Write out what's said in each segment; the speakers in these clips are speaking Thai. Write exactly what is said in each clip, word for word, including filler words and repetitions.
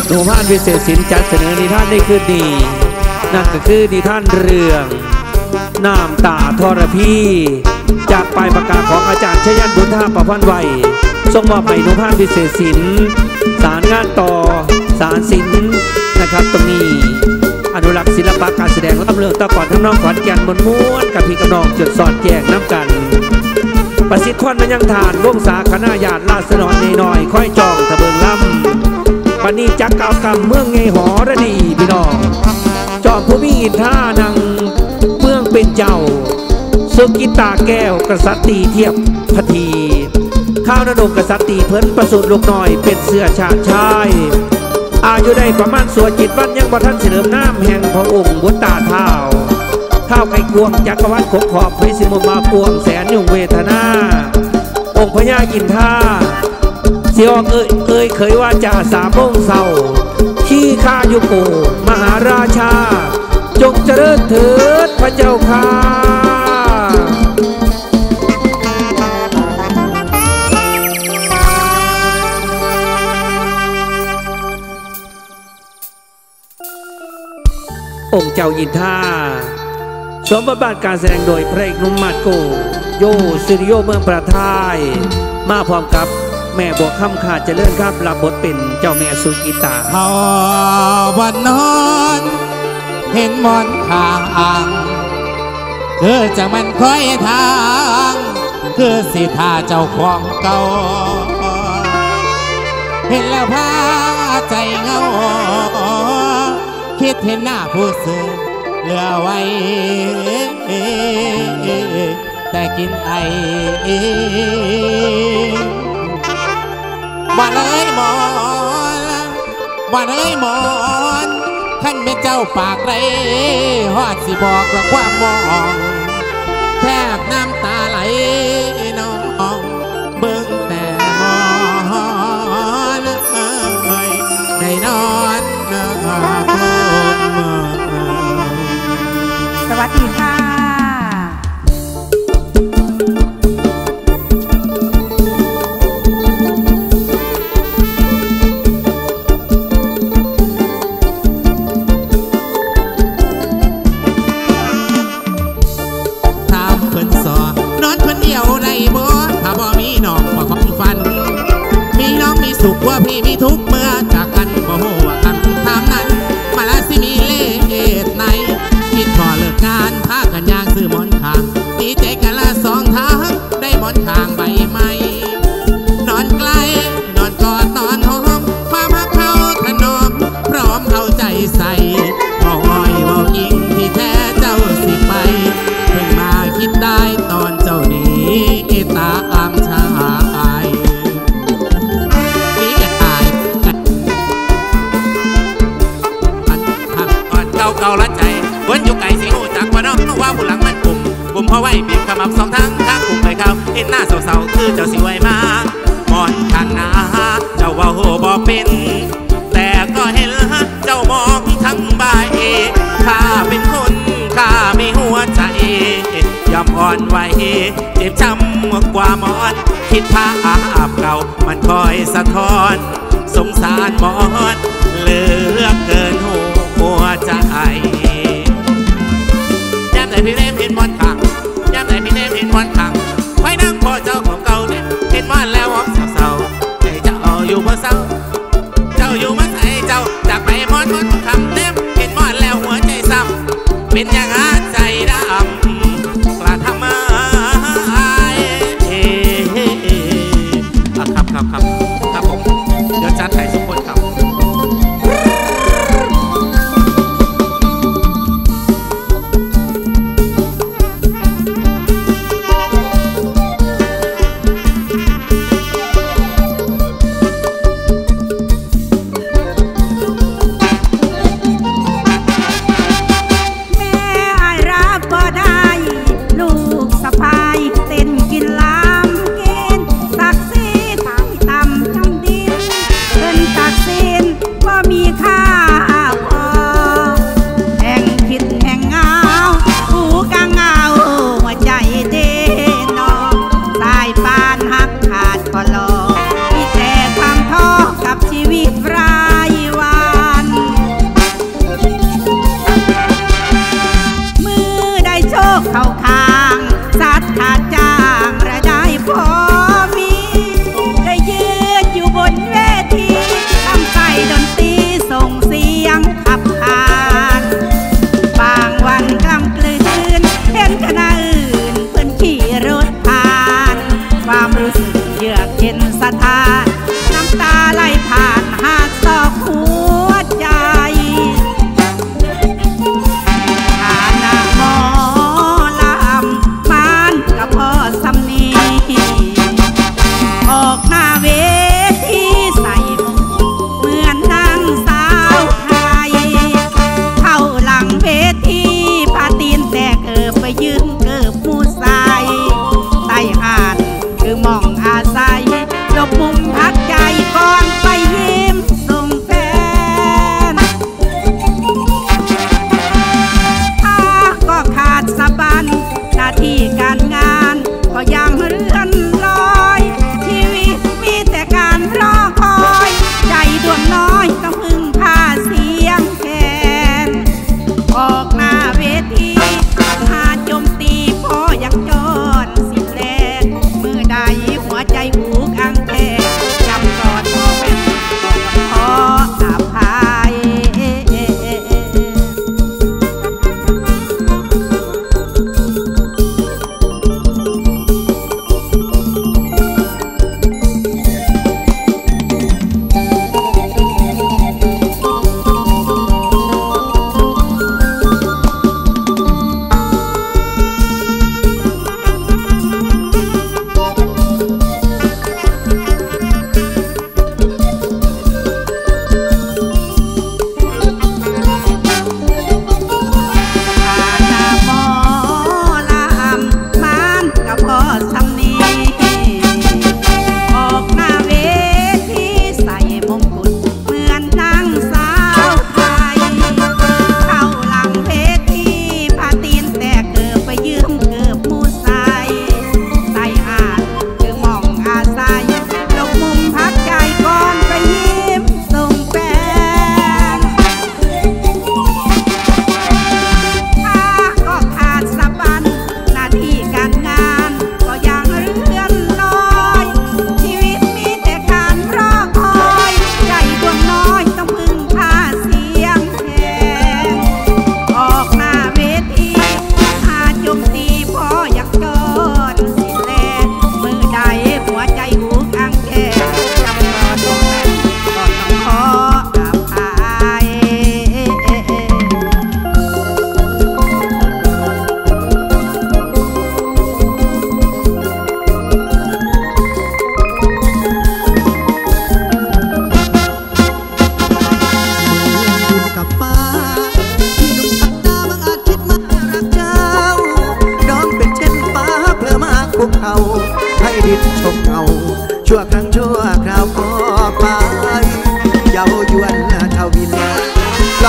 หนุ่มพานวิเศษศิลป์จัดเสนอนิทานในคืนนี้นั่นก็คือนิทานเรื่องน้ำตาทรพีจากปลายปากกาของอาจารย์ชยันบุญธาประพันธ์ไว้ส่งมอบให้หนุ่มพานวิเศษศิลป์สารงานต่อสารศิลป์นะครับตรงนี้อนุรักษ์ศิลปะการแสดงลำเลืองตะก่อนทั้งน้องขอนแก่นมนม้วนกับพี่กับน้องจุดสอดแจกน้ำกันประสิทธิ์ทอนมันยังทานวงศาคณะญาติลาสนอนในน้อยค่อยจองทะเบิงลำปณีจักเก่ากรรมเมืองไงหอระดีพี่น้องจอมผู้มีอินท่านังเมืองเป็นเจ้าสุกิตาแก้วกษัตริย์เทียบพทีข้าวนดงกษัตริย์เพิ่นประสูติลูกน้อยเป็นเสื้อชาติชายอายุได้ประมาณสัวจิตวันยังประทันเฉลิมน้ำแห่งพระองค์บุตตาเท้าข้าวไก่กวงจักรวรรดิขบขอบพิสิมุมาปวงแสนยุ่งเวทนาองค์พญากินท่าเสียงเอ่ยเอ่ยเคยว่าจ่าสามโมงเศร้าขี้ข้ายุโกมหาราชาจงเจริญเถิดพระเจ้าค่ะองค์เจ้ายินท่าสวมบทบาทการแสดงโดยพระเอกหนุ่มมาดโกโยสตูดิโอเมืองประทายมาพร้อมกับแม่บัวค่ำขาดเจริญครับรับบทเป็นเจ้าแม่สุกิตาพอวันนอนเห็นมอนข้างอ่างคือจะมันคอยทางคือสิทาเจ้าของเก่าเห็นแล้วพาใจเงาคิดเห็นหน้าผู้สื่อเหลือไว้แต่กินไอบ้านเอ้ยหมอนบ้านเอ้ยหมอนท่านเป็นเจ้าปากไรฮอดสิบอกว่าความมองแทบน้ำตาไหลน้องเบิ่งแต่มอนได้นอนสวัสดีค่ะถามเพิ่นสอนนอนคนเดียวได้บ่ถ้าบ่มีน้องบ่ของฟันมีน้องมีสุขว่าพี่มีทุกข์เมื่อจากกันบ่ฮู้ว่ากันถามนั้นมาลาสิมีเลขไหนคิดพอเลิกงานพากันย่างซื้อหมอนข้างดีใจกันละสองทางได้หมอนข้างใบใหม่นอนไกลนอนกอดนอนหอมความรักเขาถนอมพร้อมเอาใจใส่เมาอ้อยเมายิงที่แท้เจ้าสิไปเพิ่งมาคิดได้ตอนเจ้านี้ตาอามชายนี่จะตายเก่าเก่าละใจวนอยู่ไก่สีหูจากว่าน้องว่าผู้หลังมันปุ่มปุ่มเพราะไว้บีบขมับสองทั้งข้างปุ่มไปเขาเห็นหน้าเศร้าๆคือเจ้าสิไว้มาหมอนข้างหน้าเจ้าว่าโหบ่เป็นแต่ก็เห็นเจ้ามองทั้งใบข้าเป็นคนข้ามีหัวใจยอมอ่อนไหวเจ็บช้ำกว่าหมอนคิดภาพเก่ามันคอยสะท้อนสงสารหมอนเหลือเกินหัวใจยามไหนพี่เล่มเห็นมอนขังยามไหนพี่เล่มเห็นมอนขังไว้นั่งพอเจ้าของเก่าเนี่ยเห็นมอนแล้วอ๋อเศร้าใจเจ้าอยู่บ่เศร้าเจ้าอยู่มาใส่เจ้าจากไปมอนมอนคำเล่มเห็นมอนแล้วหัวใจซ้ำเป็นอย่างอาใจดำกล้าทำมาครับครับครับครับผมเดี๋ยวจัดให้ทุกคนครับ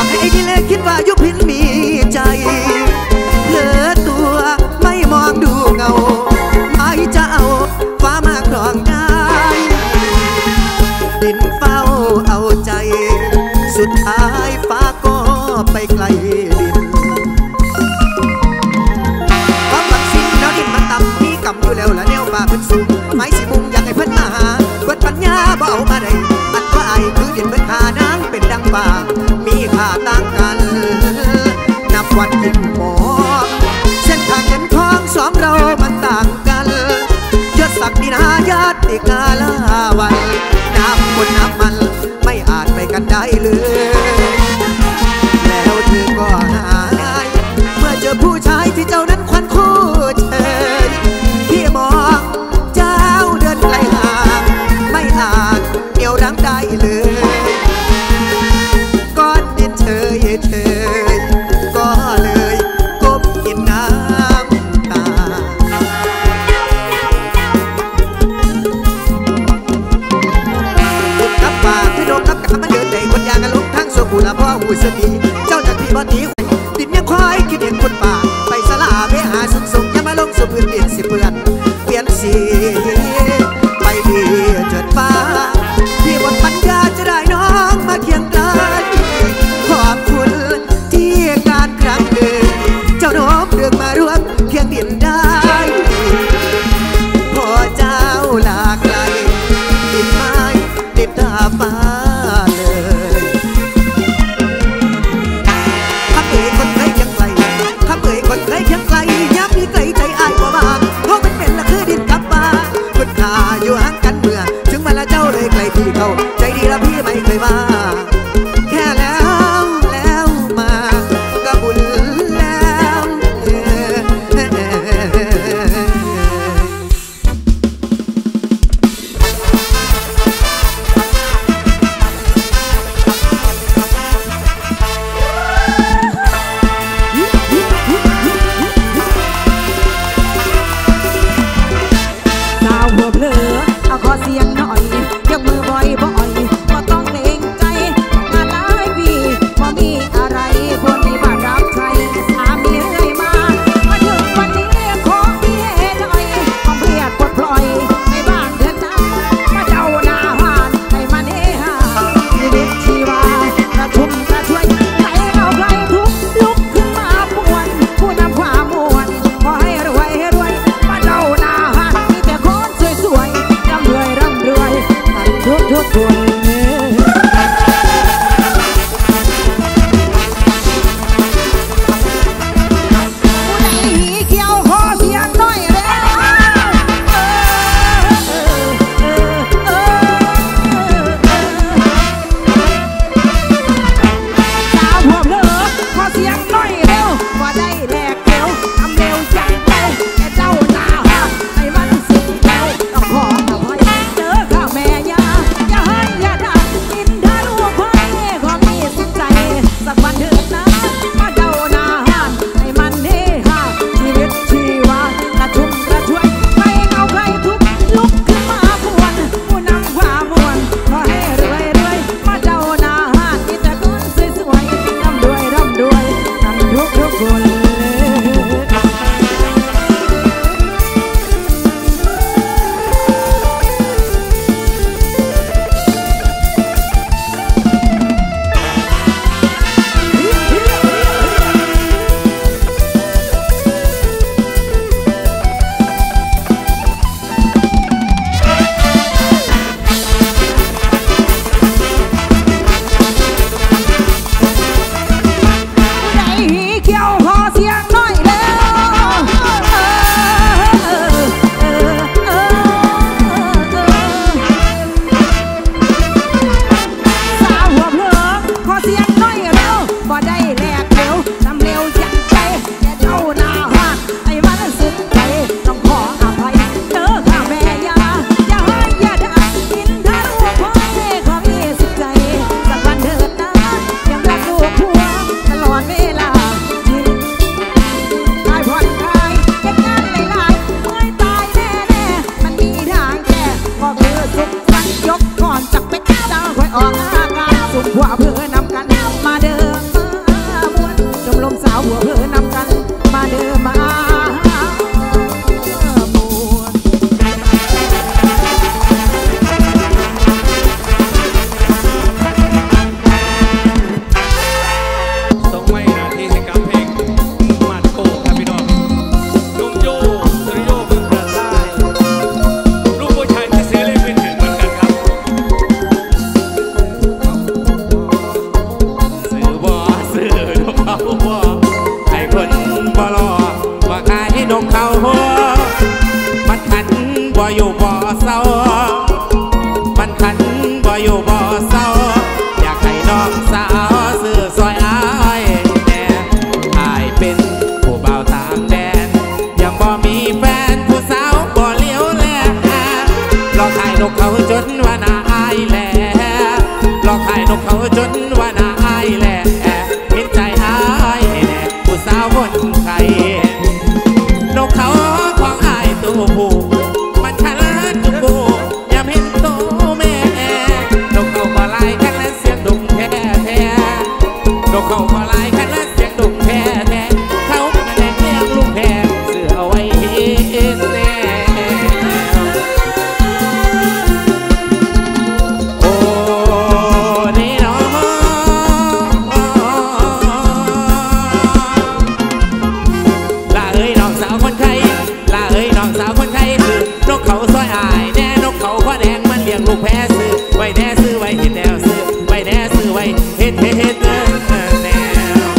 ให้ที่เลคิดว่ายุพินมีใจเหลือตัวไม่มองดูเงาไม่จะเอาฟ้ามาครองได้ดินเฝ้าเอาใจสุดท้ายฟ้าก็ไปไกลดินความหวังสิ้นแล้วดินมันต่ำมีกำอยู่แล้วละแนวฟ้าเพิ่นสูงไม้สิมุงอยากให้เพิ่นมาหาเพิ่นปัญญาบ่เอามาได้อันว่าไอ้คือดินเพิ่นขานางเป็นดังฟ้ามีค่าต่างกันนับวันยิ่งมองเส้นทางเงินทองสองเรามันต่างกันยศศักดินาญาติกาลาวันน้ำคนน้ำมันไม่อาจไปกันได้เลยแล้วเธอก็หายเมื่อเจอผู้ชายที่เจ้านั้นควันคู่เชยที่มองเจ้าเดินไกลห่างไม่อาจเหนี่ยวรั้งได้เลยก้อนดินเฉยเฉยก็เลยก้มกินน้ำตาบุญกับป่าคือโดนกับกามันเดินในคนยางกันลงทั้งโซกุละพ่อหูสติเจ้าจากที่บ่ตีดินยังคอยคิดเห็นคนป่าไปสลาไปหาสุขสุขยังมาลงสู่พื้นดินสิเปื่อนเปลี่ยนสีไปดีเจิดฟ้าที่บนปัญญาจะได้น้องมาเคียงกันขอบคุณที่การครั้งหนึ่งเจ้าน้องเลือกมาร่วมเคียงดินได้พอเจ้าลาไกลดินไม้ดินตาฟ้าเลยคำเอ่ยคนเคยเคียงไกลคำเอ่ยคนเคยเคียงไกลย้ำมีไกลใจอายบ่บางเพราะมันเป็นละคือดินกับฟ้าคุณตาอยู่ห่างกันเมื่อถึงมาละเจ้าเลยไกลพี่เขาใจดีละพี่ไม่เคยมาแค่แล้วแล้วมาก็บุญแล้วเอสาวหัวเพลอเอาขอเสียงหน่อยยกมือบ่อยบ่อยก็ต้องเกรงใจอยู่บ่เศร้ามันขันบ่อยู่บ่เศร้าอยากให้น้องสาวซื้อซอยอายแน่อายเป็นผู้บ่าวต่างแดนยังบ่มีแฟนผู้สาวบ่เลี้ยวแลลองขายนกเขาจนว่าน่าอายแลลองขายนกเขาจนว่าน่าอายแลเห็นใจอายแน่ผู้สาวคนไทยนกเขาของอายตัวผู้มันฉลาดจุบูยามเห็นโตแม่นกเขาก็ลายกันและเสียงดุงแท้แท้นกเขาก็ลายกันและเสียงดุงแท้แท้เขาก็แดงเลี้ยงลูกแพรเสือเอาไว้เห็นแน่โอ้นี่น้องลาเอ้ยน้องสาวคนไทยลาเอ้ยน้องสาวคนไทยคือนกเขาซอยอายแน่นกเขาพ่อแดงมันเลี้ยงลูกแพรซื้อไว้แน่ซื้อไว้เห็นแนวซื้อไว้แน่ซื้อไว้เห็ดเห็ดเห็ดแนว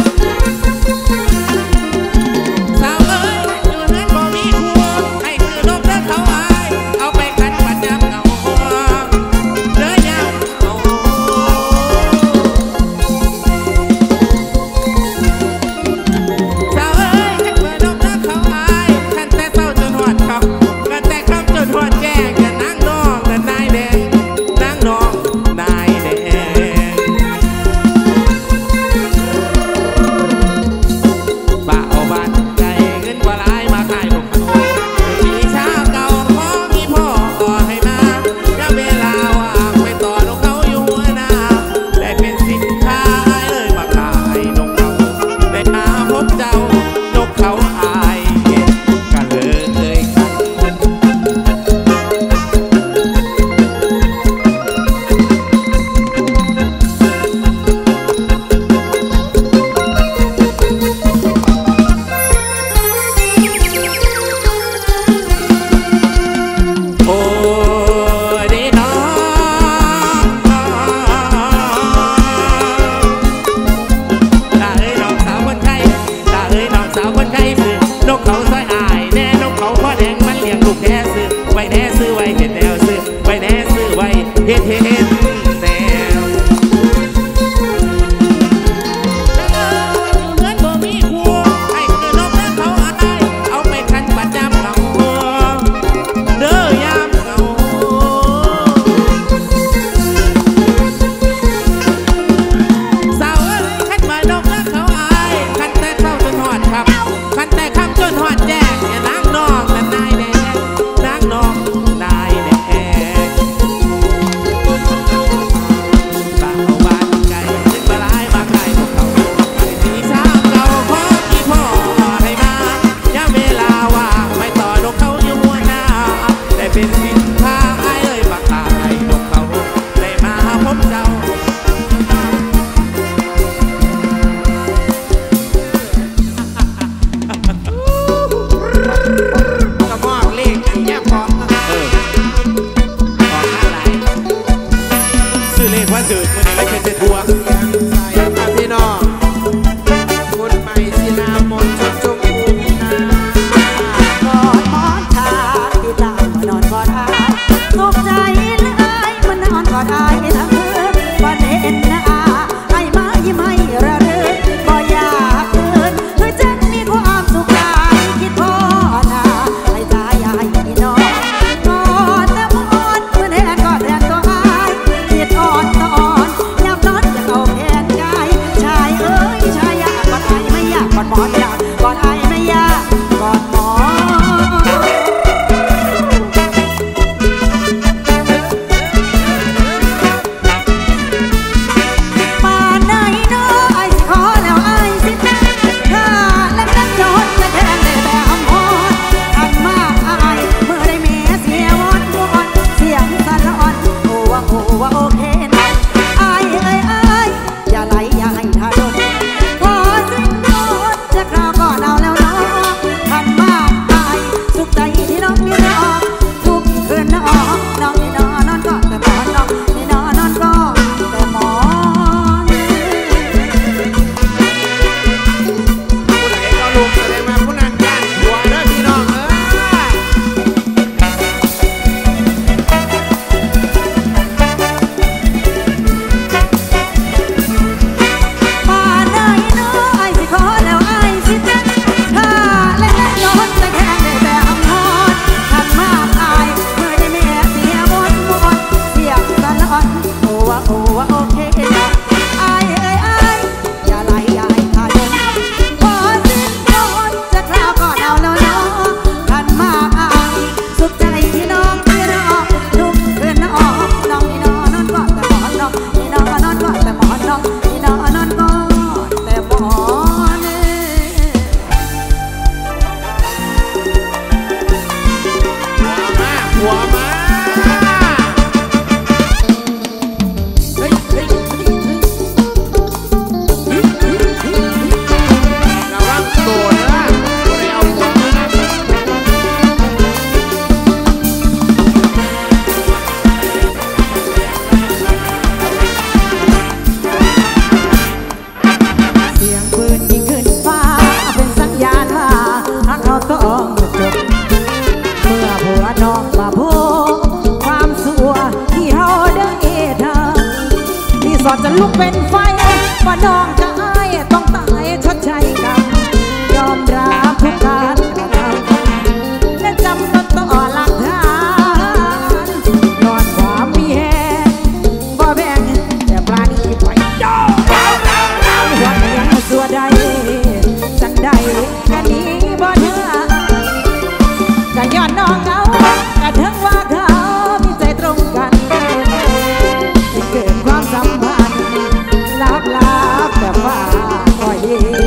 เป็นไฟว่าน้องจะอายต้องตายชดใช้กรรมยอมรับทุกการกระทำและจำต้องต่อหลักฐานย้อนความมีแหงบ่แบ่งแต่ปลาดีไปดอวันยังสัวใดจังใดกันนี้บ่เถื่อก็ย้อนน้องเขากระทั่งว่าเขามีใจตรงกันที่เกิดความสัมพันธ์ลับลับแต่ว่าคอย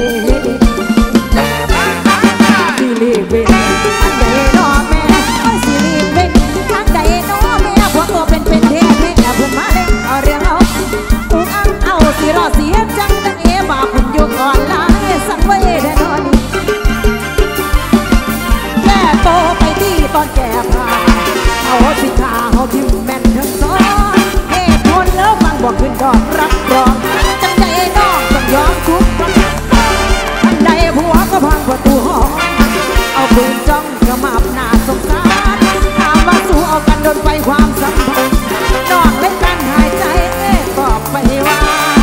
สิริเวนอันใดน้อแม่สิริเวนอันใดน้อแม่พวกตัวเป็นเป็นเทพแม่เพิ่นมาเล่นเอาเรื่องเอาอุ้งอังเอาสิรอเสียจังตั้งเอบาคุณอยู่ก่อนลาสังเวชนอนแก่โตไปที่ตอนแก่ผ่านเอาสิขาเอาทิมแม่นทั้งสองเหตุผลแล้วฟังบอกขึ้นดอกรับรองจังใจน้องต้องยอมทุกข์อันใดผัวก็พังประตูห้องเอาปืนจ้องกระมับหน้าสงสารถามว่าสู้เอากันโดนไปความสัมพันธ์นอกเล่นกันหายใจบอกไปว่า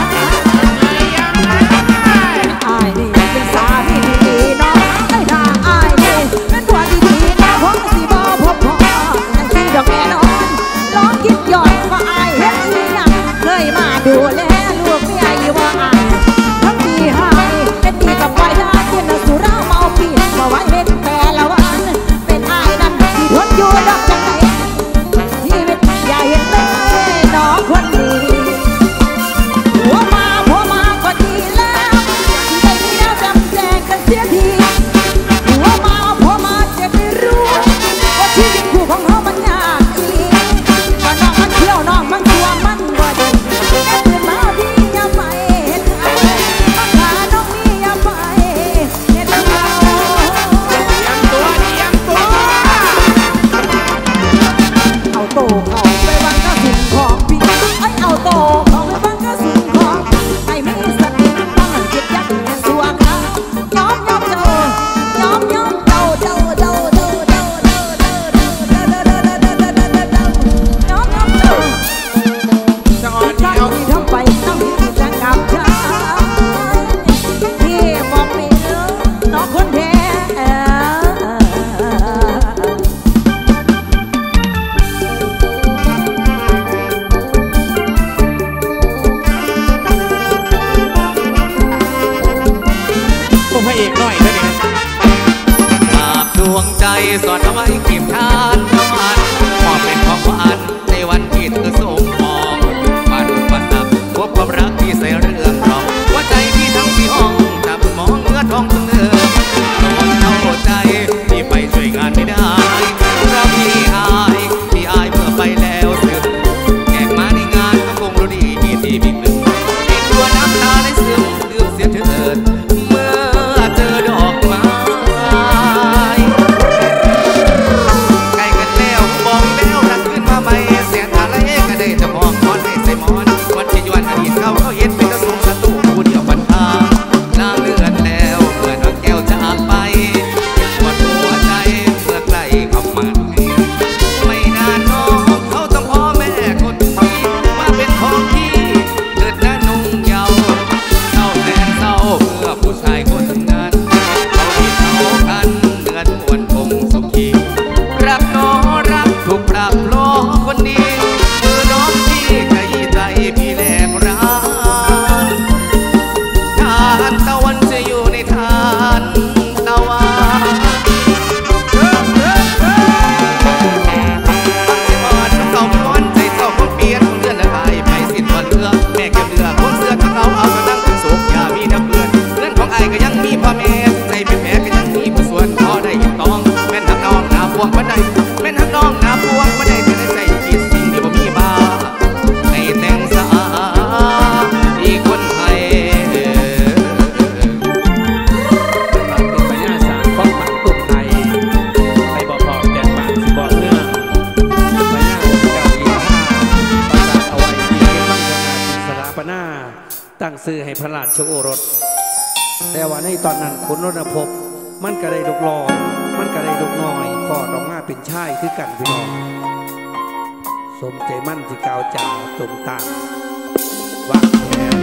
อายนี่เป็นสามีดีน้องไม่ด่าอายนี่เป็นผัวดีๆนะผมสิบ่พบพอจังสิดอกแน่นอนลองคิดย้อนว่าอายเฮ็ดอีหยังเคยมาดูแลลูกเมียอยู่ว่าอายทั้งดีหายเป็นดีกับไปได้กินสุราเมาปีมาไว้เฮ็ดแต่ละวันเป็นอายนั่นที่ทนอยู่ดอกจังไหนชีวิตอย่าเห็นเลยน้องคนนี้หัวมาหัวมาก็ดีแล้วได้มีแล้วจำแจกกันเสียทีหัวมาหัวมาจะได้รู้ว่าชีวิตคู่ของเขามันยากอีหลีก็น้องมันเที่ยวน้องมันตัวมันบ่ดีแค่ตื่นมาพี่อย่าไปเห็นเขามาขาน้องมีอย่าไปเห็นเขายังตัวยังตัวเอาโตเขาไปบังกระสุนของพี่ไอ้เอาโตเขาไปบังกระสุนของไอ้มีสติตั้งจิตยักษ์สัวเขายอมยอมเจ้ายอมยอมเจ้าเจ้าเจ้าเจ้าเจ้าเจ้าเจ้าเจ้าเจ้าเจ้าเจ้าเจ้าเจ้าเจ้าเจ้าเจ้ายอมยอมเจ้าจะอ่อนที่เดียวทำทำไปต้องมีจะกลับใจที่บอกไม่เลิกน้องคนแท้ตัวพระเอกหน่อยเท่านี้ฝากดวงใจสอดเอาไว้เก็บทานน้ำมันมอบเป็นของหวานในวันที่เธอสมมองมาดูปัสสักพบความรักที่ใส่เรื่องรองหัวใจที่ทั้งสี่ห้องจับมองเนื้อทองเนื้อน้องเข้าใจที่ไปช่วยงานไม่ได้เพราะพี่อายพี่อายเมื่อไปแล้วซึมแขกมาในงานก็คงรู้ดีที่บิ๊กลืมติดตัวน้ำตาในซึมลืมเสียเถิดเมื่อเจอดอกไม้ ใกล้กันแล้วบอกแล้วรักขึ้นมาใหม่เสียงอะไรก็ได้จะมองมอนให้ใส่มอนวันที่ยวนอดีตเขาเขาเห็นเป็นกระสุนศัตรูผู้เดียวฟันทางนางเลื่อนแล้วเมื่อน้องแก้วจากไปปวดหัวใจเมื่อใกล้เข้ามาไม่นานน้องเขาต้องพ่อแม่คนที่มาเป็นของพี่เกิดหน้านุ่งเยาว์เศร้าแสนเศร้าเมื่อผู้ชายคนนั้นเขาผิดเขากันเดือนมวนคงสุขีรักน้อรักถูกปรับโลคนดีมือน้องที่ใจใจพี่แลกรักทานตะวันจะอยู่ในทานตะวันเฮ้อเฮ้อเฮ้อปัจจุบันน้องเก่าม้อนใจเศร้าคนเปลี่ยนเลื่อนละลายไปสิ้นวันเรือแม่เก็บเรือคนเสื้อกับเขาเอาแต่นั่งเป็นโศกอย่ามีน้ำเพื่อนเพื่อนของไอ้ก็ยังมีพ่อแม่ใจเป็นแผลก็ยังมีผู้ส่วนพอได้ยินต้องแม่นทักน้องหน้าพวงบันไดแม่นทักน้องหน้าพวงบันไดจะได้ใส่จิตสิ่งที่บ่มีบ้าให้แต่งสะอาดที่คนไทยเป็นพญาศาสตร์ของฝังตุ่มไทยไปบอกบอกแดงบางสิบอกเรื่องพญาเจ้าอีห้าประกาศเอาไว้ที่เก็บบังขนาดสถาปนาตั้งชื่อให้พระราชโอรสแต่ว่าในตอนนั้นขุนรณพบมันก็ได้ดุกลอยมันก็ได้ดุกน้อยก็ดอกมาเป็นชายคือกันพี่น้องสมใจมั่นที่กาวจ่าตรงตามวางแผน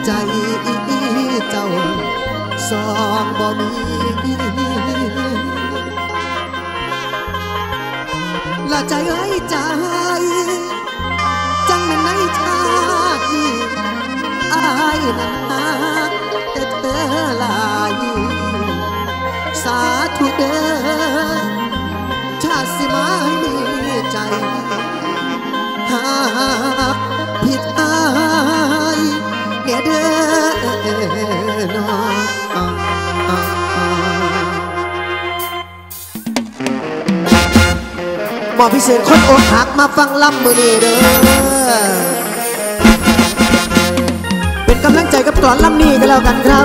ใจเจ้าสองบ่มีละใจเอ้ยใจจังมันในชาติอายนั้นหักแต่เธอหลายสาธุเด้อชาติสิมาให้มีใจหากผิดอายเนี่ยเด้อน้องหมอพิเศษคนอกหักมาฟังลำมือนี้เด้อเป็นกำลังใจกับกลอนลำนี้กันแล้วกันครับ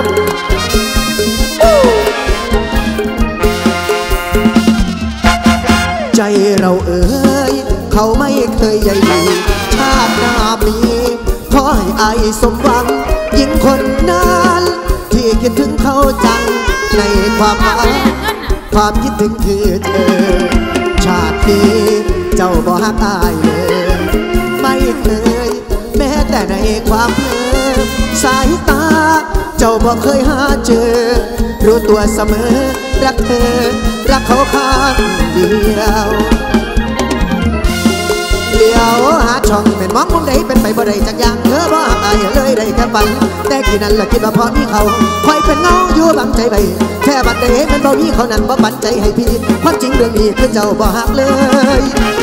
ใจเราเอ่ยเขาไม่เคยใยดีชาติหน้ามีขอให้อายสมหวังยิ่งคนนั้นที่คิดถึงเขาจังในความหมายความคิดถึงคือเธอชาตินี้เจ้าบ่ฮักอายเลยไม่เคยแม้แต่ในความเพลินสายตาเจ้าบ่เคยหาเจอรู้ตัวเสมอรักเธอรักเขาข้างเดียวเลี้ยวหาช่องเป็นมองมุมใดเป็นไปบ่ได้จากอย่างเธอบ่ฮักอายเลยได้แค่ฝันแต่กี่นั้นละคิดว่าพอมีเขาคอยเป็นเงาอยู่บังใจไปแค่บัดได้เห็นมันบ่มีเขานั้นบ่บันใจให้พี่ความจริงเรื่องนี้คือเจ้าบ่ฮักเลย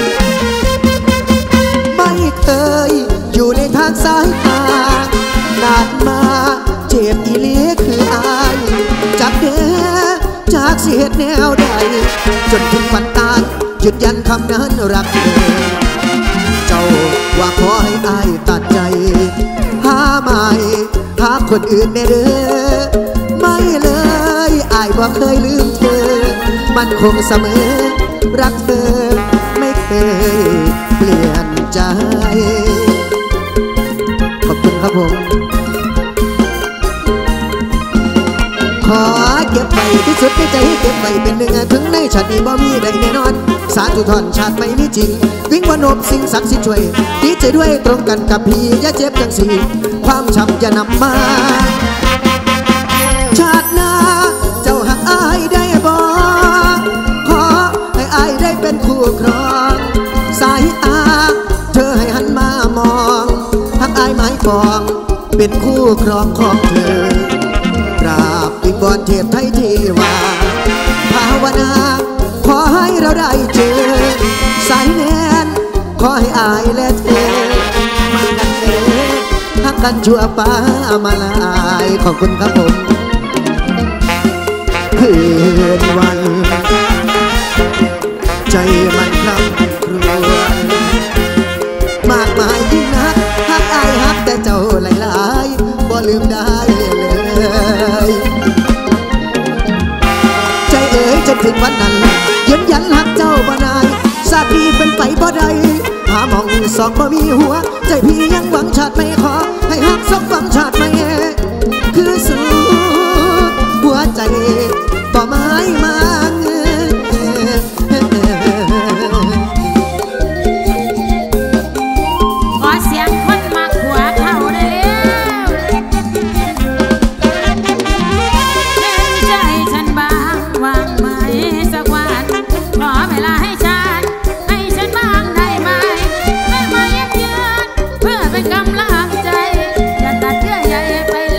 ไม่เคยอยู่ในทางสายตานานมาเจ็บอีเลีคืออายจากเด้อจากสิเหตุแนวใดจนถึงวันตายหยุดยันคำนั้นรักเธอเจ้าว่าขอให้อายตัดใจหาใหม่หาคนอื่นแน่เด้อไม่เลยอายว่าเคยลืมเธอมันคงเสมอรักเธอไม่เคยเปลี่ยนใจขอบคุณครับผมขอเก็บไว้ที่สุดในใจให้เก็บไว้เป็นหนึ่งถึงในชาตินี้บ่มีใดแน่นอนสาธุทอนชาติไม่มีจริงวิ่งวนบสิ่งศักดิ์สิทธิ์ช่วยดีใจด้วยตรงกันกับพี่อย่าเจ็บจังสีความช้ำจะนำมาชาติหน้าเจ้าหักอายได้บ่ขอให้อายได้เป็นคู่ครองสายตาเธอให้หันมามองหักอายไม้ปองเป็นคู่ครองของเธอกราบวิงวอนเทพไทยที่ว่าภาวนาขอให้เราได้เจอสายแน่นขอให้อายและเธอมากันเด้อหักกันชั่วฟ้ามาลายขอบคุณครับผมคืนวันใจมันคร่ำครวญมากมายยิ่งนักหักอายหักแต่เจ้าหลายๆบ่ลืมได้เลยใจเอ๋ยจนถึงวันนั้นยืนยันหักเจ้าบ่นายสาพี่เป็นไปบ่ได้หามองสองบ่มีหัวใจพี่ยังหวังชาติไม่ขอให้หักสองหวังชาติไม่คือสุดหัวใจต่อไม้มาขอเสียงคนมาขวาเข้าได้แล้วเห็นใจฉันบ้างวางไหมสักวันขอเวลาให้ฉันให้ฉันบ้างได้ไหมให้มาเยี่ยมเยือนเพื่อเป็นกำลังใจอย่าตัดเยื่อใยไป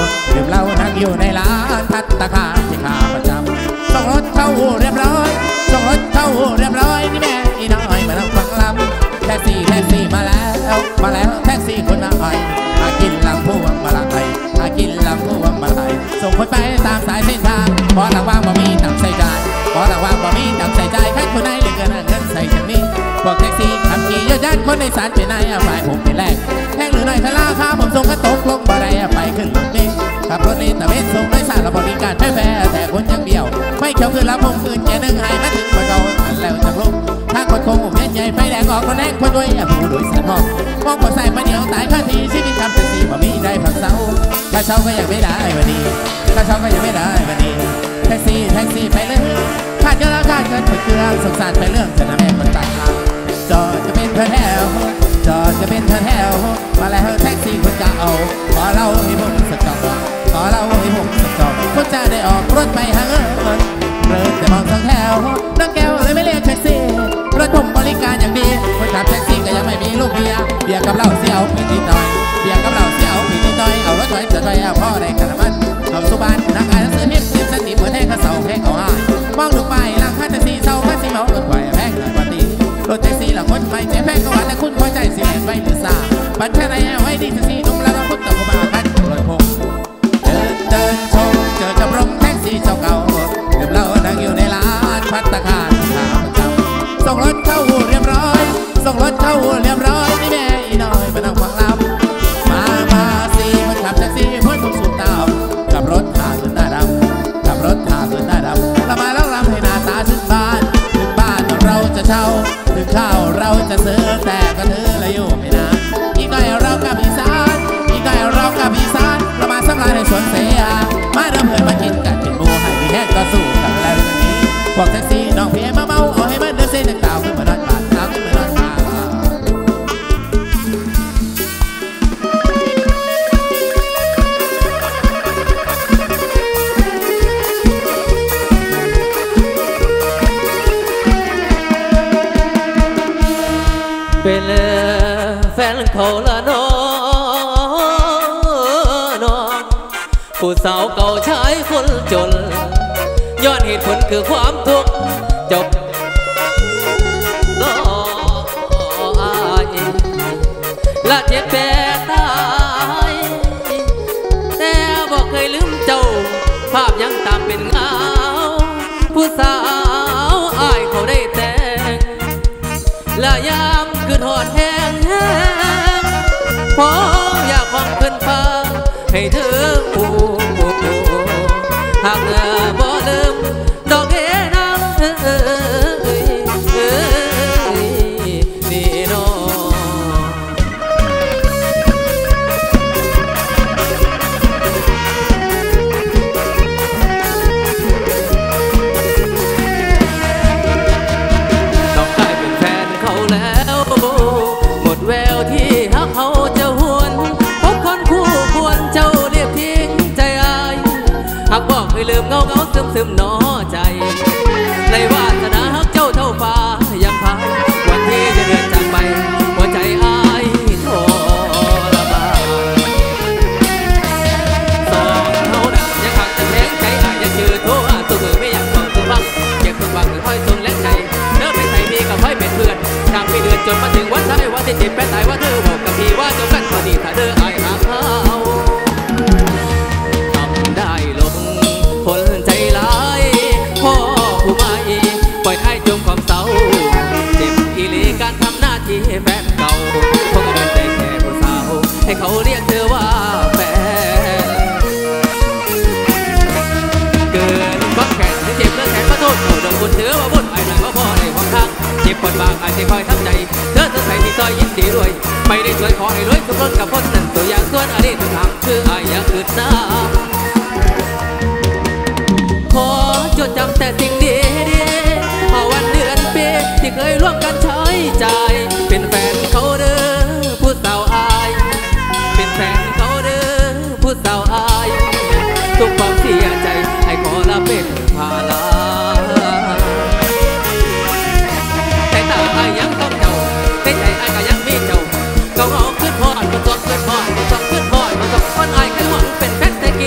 ดื่มเหล้านั่งอยู่ในร้านพัตตาคารที่ขาประจำส่งรถเข้าเรียบร้อยส่งรถเข้าเรียบร้อยนี่แม่อีน้อยมานั่งฟังลำแท็กซี่แท็กซี่มาแล้วมาแล้วแท็กซี่คนละไอหากินลำผู้วังมาละไอหากินลำผู้วังมาละไอส่งคนไปตามสายเส้นทางพอหลังว่างบ่มีตังใส่ใจพอหลังว่างบ่มีตังใส่ใจใครคนไหนเหลือเกินเงินใส่ฉันนี่พวกแท็กซี่ขับขี่ยอดยันคนในสารเป็นนายฝ่ายผมเป็นแรกแท่งหรือหน่อยทลาค่าผมส่งก็ตกลงบ่ได้ไปขึ้นรถเมล์ขับรถนี้แต่เว้นส่งโดยสารระบริการแท้แท้แต่คนยังเบี้ยวไม่เขียวคือรับผมคืนแค่หนึ่งให้มาถึงมาเก่าแล้วจะลงถ้าคนคงผมใหญ่ไฟแดงออกคนแรกคนด้วยผู้โดยสารห้องมองคนใส่มาเดียวตายข้าทีชีวิตคำเป็นสีบ่มีได้ผักเสาถ้าเช่าก็ยังไม่ได้วันนี้ถ้าเช่าก็ยังไม่ได้วันนี้แท็กซี่แท็กซี่ไปเลยขาดเยอะแล้วขาดเกินเกลือสงสารไปเรื่องจะนะแม่คนตายจอดจะเป็นเธอแถวจอดจะเป็นเธอแถวมาแล้วแท็กซี่คนจะเอาขอเราให้ผมสักจอดขอเราให้ผมสักจอดคนจะได้ออกรถไปหาเงินเริ่มจะมองสองแถวน้องแก้วเลยไม่เรียกแท็กซี่รถผมบริการอย่างดีคนขับแท็กซี่ก็ยังไม่มีลูกเบียร์เบียร์กับเหล้าเสียวผิดนิดหน่อยเบียร์กับเหล้าเสียวผิดนิดหน่อยเอารถไว้จะไปเอาพ่อในกันมันเอาสุบานนักอ่านหนังสือพิมพ์เสียบสติเหมือนแท่งกระเสาแท่งเอาห้ามองดูไปหลังคันแท็กซี่เศร้าคันสีเมารถไฟแพงหน่อยกว่าตีรถแท็กซี่หลังคนไปเจ๊แพงก็ว่าแต่คุณพอใจสิแรงไว้หรือซาบัตรแค่ไหนเอาไว้ดีแท็กซี่นุ่มแล้วก็พุ่งตกมาคันรถพงเดินเดินชมเจอจำลองแท็กซี่เจ้าเก่าเดิมเรานั่งอยู่ในร้านพัตตาคารขาประจำส่งรถเข้าเรียบร้อยส่งรถเข้าเรียบร้อยนี่แม่อีน้อยมานั่งฟังลำมามาสิมันขับแท็กซี่เพื่อนทุกสุดดาวขับรถหาขึ้นหน้าดำขับรถหาขึ้นหน้าดำละมาแล้วรำให้หน้าตาถึงบ้านถึงบ้านเราจะเช่าถึงข้าวเราจะซื้อแต่ก็ถือละอยู่ไม่นานอีกหน่อยเรากับอีสานอีกหน่อยเรากับอีสานเรามาสำราญในสวนเสียมาเดิมเพื่อนมากินกันเป็นหมูให้มีแห้งก็สู้กันแล้ววันนี้พวกแท็กซี่น้องเพียมาเมาเอาให้มันเดินเส้นต่างๆขึ้นมานอนบ้านตามขึ้นมานอนบ้านเป็นแฟนเขาละน้องผู้สาวเก่าชายคนจนย้อนเหตุผลคือความทุกข์จบน้องอายละเจ็บแผลตายแต่บอกเคยลืมเจ้าภาพยังตามเป็นเงาผู้สาวอายเขาได้แต่งและยามขึ้นหอดแห้งแห้งพออยากฟังขึ้นฟ้าให้เธออู้หากบ่ลืมดอกเอ๋นางเอ้ยเอ้ยนี่น้องต้องกลายเป็นแฟนเขาแล้วหมดแววที่ฮักเขาจะหวนพบคนคู่ควรเจ้าเรียบทิ้งใจอายหากบอกให้ลืมเงาเงาซึมซึมหนอใจในวาสนาฮักเจ้าเท่าฟ้ายังพายวันที่จะเดินจากไปหัวใจอายทรมานสองเท่านั้นยังหักจะแทงใจอายยังชื่อโทษตัวมือไม่อยากบอกตัวฟังเก็บทุกวันคือค่อยทนและใจเนื้อเป็นไทยมีกับค่อยเป็นเพื่อนทางไม่เดือนจนมาถึงวันท้ายวันที่เจ็บแปดตายว่าเธอบอกกับพี่ว่าจบกันพอดีถ้าเธออายหาเขาทำได้ลงคนใจร้ายพ่อผู้ไม่ปล่อยไอ้จมความเศร้าเจ็บอีหลีการทำหน้าที่แฟนเก่าคงเดินใจแค่ผู้สาวให้เขาเรียกเธอว่าแฟนเกินความแค้นเจ็บเลือดแขนมาโทษเขาดงบุญเถือว่าบุญไอ้หนังว่าพ่อในความทางเจ็บปวดบางไอ้ที่คอยทำใจเธอเธอใส่ที่ซอยยินดีด้วยไม่ได้ช่วยขอให้รวยทุกคนกับคนนั้นตัวอย่างส่วนอดีตทุกทางคืออายอยากอึดน้ำขอจดจำแต่สิ่งดีๆพอวันเดือนปีที่เคยร่วมกันใช้ใจเป็นแฟนเขาเด้อผู้สาวอายเป็นแฟนเขาเด้อผู้สาวอายทุกความเสียใจไอ้ขอละเป็นภาระแต่ตาไอ้ยังต้องเจ้าแต่ใจไอ้ก็ยังมีเจ้าเก่าเอาขึ้นพอดมาต้องขึ้นพอดมาต้องขึ้นพอดมาต้องคนไอ้คือหวังเป็นแฟนแต่กิ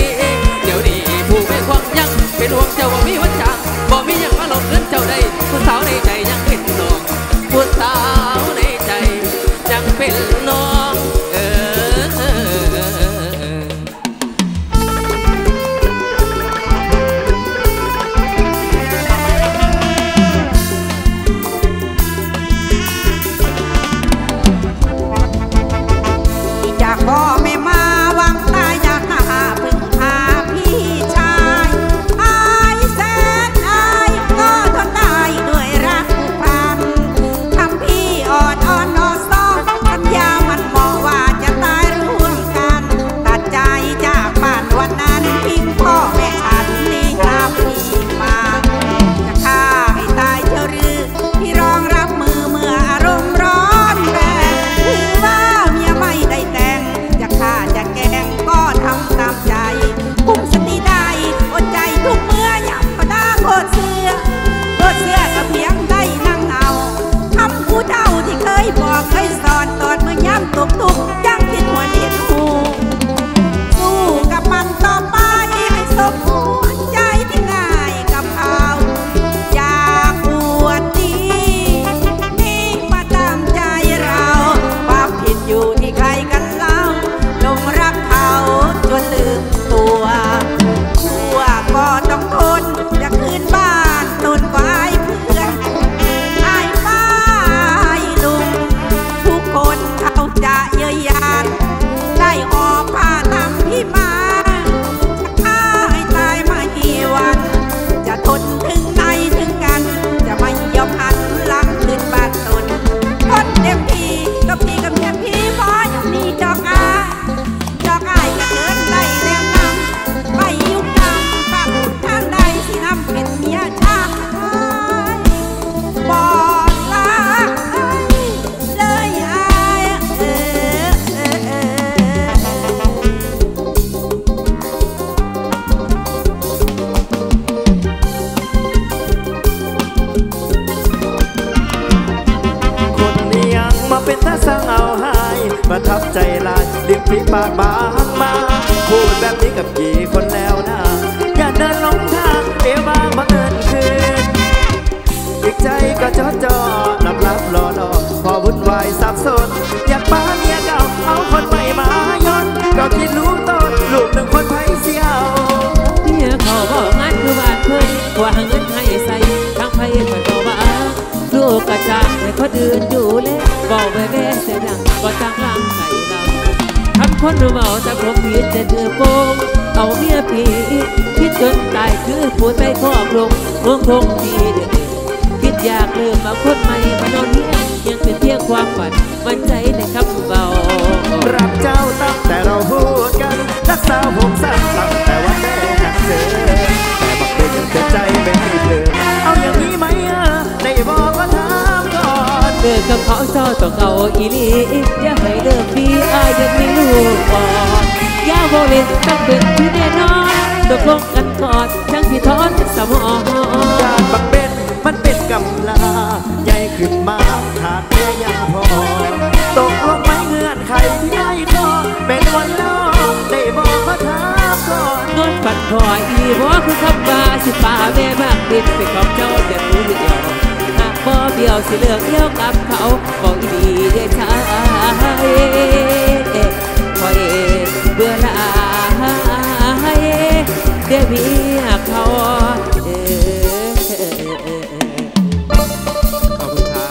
ประทับใจลายริมฝีปากบางมาพูดแบบนี้กับกี่คนแล้วนะอย่าเดินลงทางเอวบางบังเอิญคืนอีกใจก็จอจอลับลับรอรอพอวุ่นวายสับสนอยากป้าเมียเก่าเอาคนใหม่มาย้อนก็คิดรู้ตนลูกหนึ่งคนไทยเสียวเมียเขาบอกงานคือบ้านเพิ่นว่าเงินให้ใส่ทางไพ่เพิ่นบอกว่าลูกกระจางให้คนอื่นอยู่เลยบอกแม่แม่เสียดังก็จ้างร่างใส่เราทำคนเมาแต่ผมผิดจะเดือโกงเอาเมียผีคิดจนตายคือพูดไปครอบลงเมืองคงดีเดือดคิดอยากลืมมาคนใหม่มานอนเฮียยังเป็นเพียงความฝันมันใจในคำเบารักเจ้าตั้งแต่เราพูดกันรักษาผมสั้นตั้งแต่วันแรกหักเจอแต่บักเป็นยังเสียใจไม่ให้เธอเอาอย่างนี้ไหมเออได้บอกก็ถามก่อนเลิกกับเขาเจ้าต้องเอาอีลีอย่าให้เลิกดีอายยังมีลูกก่อนอย่าโวเล่นต้องเป็นที่แน่นอนตกลงกันก่อนทั้งที่ทอนสมองอยากบักเป็นมันเป็นกำลาใหญ่ขึ้นมาขาดแค่ยังพอตกลงไม่เงื่อนไขที่ให้ขอเป็นวันล้อได้บอกก็ถามก่อนนวดปัดคอยอีบอกคือคำว่าสิป่าแม่บ้างดินเป็นของเจ้าแต่รู้เดียวหากบ่เบี้ยวสิเลือกเลี้ยวกับเขาบอกอีดีได้ใช่คอยเบื่อละเดี๋ยวมีเขาขอบคุณครับ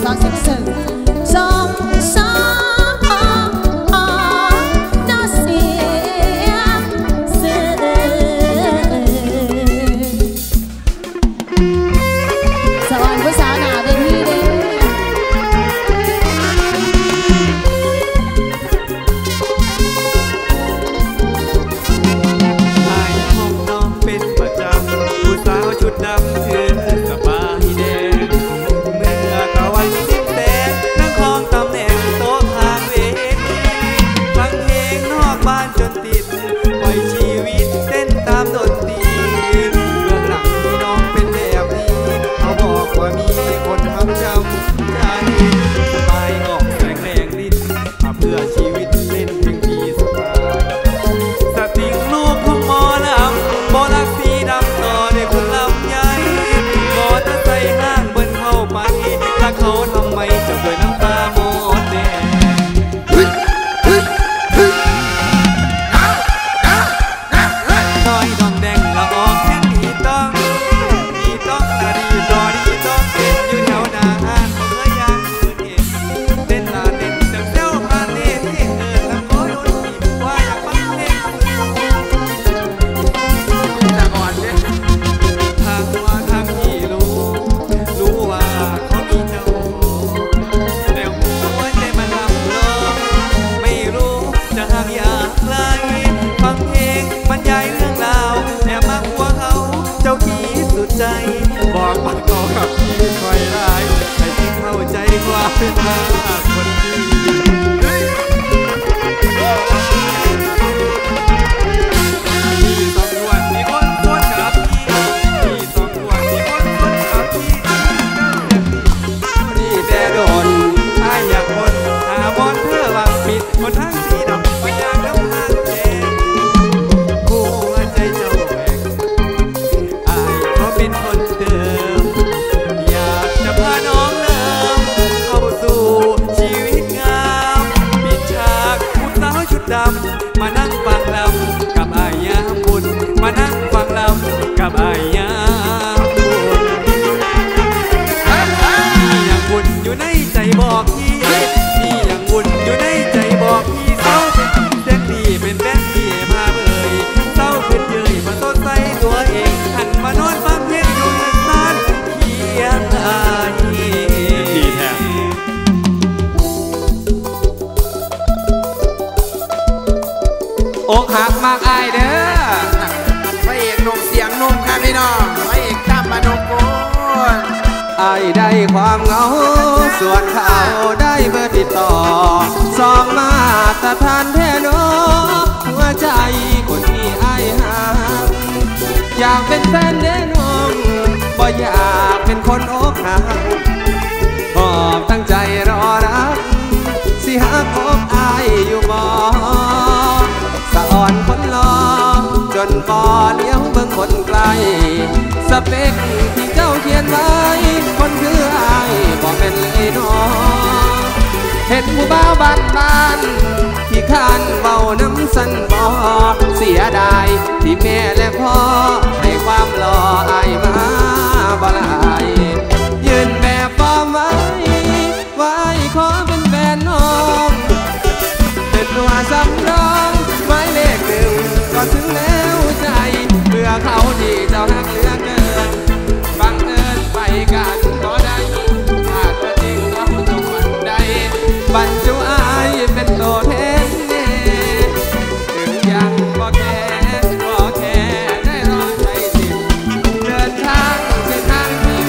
าวเซ็กเซอร์สองสองน่าเสียเสือสวรรค์ภาษาหนาเวทีเด้ชุดดำถือสบายแดงเมื่อตะวันสิ้นแสงนั่งคลองตำแหน่งโต๊ะทางเวทีฟังเพลงนอกบ้านจนติดปล่อยชีวิตเต้นตามดนตรีเบื้องหลังที่น้องเป็นแบบนี้เขาบอกว่ามีคนทำจำใจสบายออกแสงแรงลิ้นมาเพื่อชีวิตเล่นเพลงพี่สบายสติงลูกของหมอลำโบลักสีดำต่อได้คุณลำใหญ่มอเตอร์ไซค์ห้างเบิ้ลเข้าไปแล้วเขาทำไมจะด้วยน้ำตาหมดแดงน้อยดองแดงละออกแค่ดีต้องดีต้องละดีต่อดีต้องเต้นอยู่แถวหน้าห้างเมื่อยามคืนเองเต้นลาเต้นเจ้าเจ้าพาเต้นเต้นเออทำโน้ตโน้ตที่ว่าอยากฟังเพลงจะอ่อนเนี่ยทางว่าทางที่รู้รู้ว่าเขามีเจ้าแต่หัวใจมันลำลองไม่รู้จะห่างอย่างไรฟังเพลงบรรยายเรื่องราวแต่มักหัวเขาเจ้าที่สุดใจบอกว่าเขากับพี่คอยร้ายให้ที่เข้าใจความเป็นมาคนดีพี่สองวันมีคนสวนกับพี่พี่สองวันมีคนสวนกับพี่นี่แต่โดนถ้าอยากบนหาบอลเธอวางปิดบนทางสีดำไม่อยากน้ำทางแดงหัวใจเจ้าแหวกอายก็เป็นคนเดิมอยากจะพาน้องเลิมเข้าสู่ชีวิตงามปิดฉากผู้สาวชุดดำมานั่งฟังลำกับอายยามบุญมานั่งฟังลำกับอายยามบุญนี่อย่างบุญอยู่ในใจบอกพี่นี่อย่างบุญอยู่ในใจบอกพี่เศร้าเป็นเส้นดีเป็นแฟนพี่พาเบยเศร้าเป็นเยยมาต้นใส่ตัวเองหันมานอนฟังเพลงอยู่ในบ้านเคียงอายดีแท้อกหักมากอายเด้อพระเอกหนุ่มเสียงหนุ่มครับพี่น้องพระเอกตั้มมานุกนอายได้ความเหงาส่วนเขาได้เบอร์ติดต่อสองมาตรฐานแท้นอหัวใจคนที่อายหักอยากเป็นแฟนเด้น้องบ่อยากเป็นคนอกหักหอบตั้งใจรอรักสิหักอกอายอยู่บ่สะอ่อนคนรอจนบ่เลี้ยวเบิ่งคนไกลสเปคที่เจ้าเขียนไว้คนคืออายบอกเป็นเลยน้องเห็นผู้บ่าวบ้านบ้านที่ข้านเบาน้ำสันบ่เสียดายที่แม่และพ่อให้ความรออายมาบ่ลายยืนแบบฟอร์มไว้ไว้ขอเป็นแฟนน้องเป็นตัวสำรองหมายเลขหนึ่งก็ถึงแล้วใจเพื่อเขาที่เจ้าหักเหลือเกินบังเอิญไปกันก็ได้ถ้าตัวจริงเขาต้องวันใดบรรจุอายเป็นตัวแทนเน่ถึงยังบ่แค่บ่แค่ได้รอใจสิเดินทางเส้นทางที่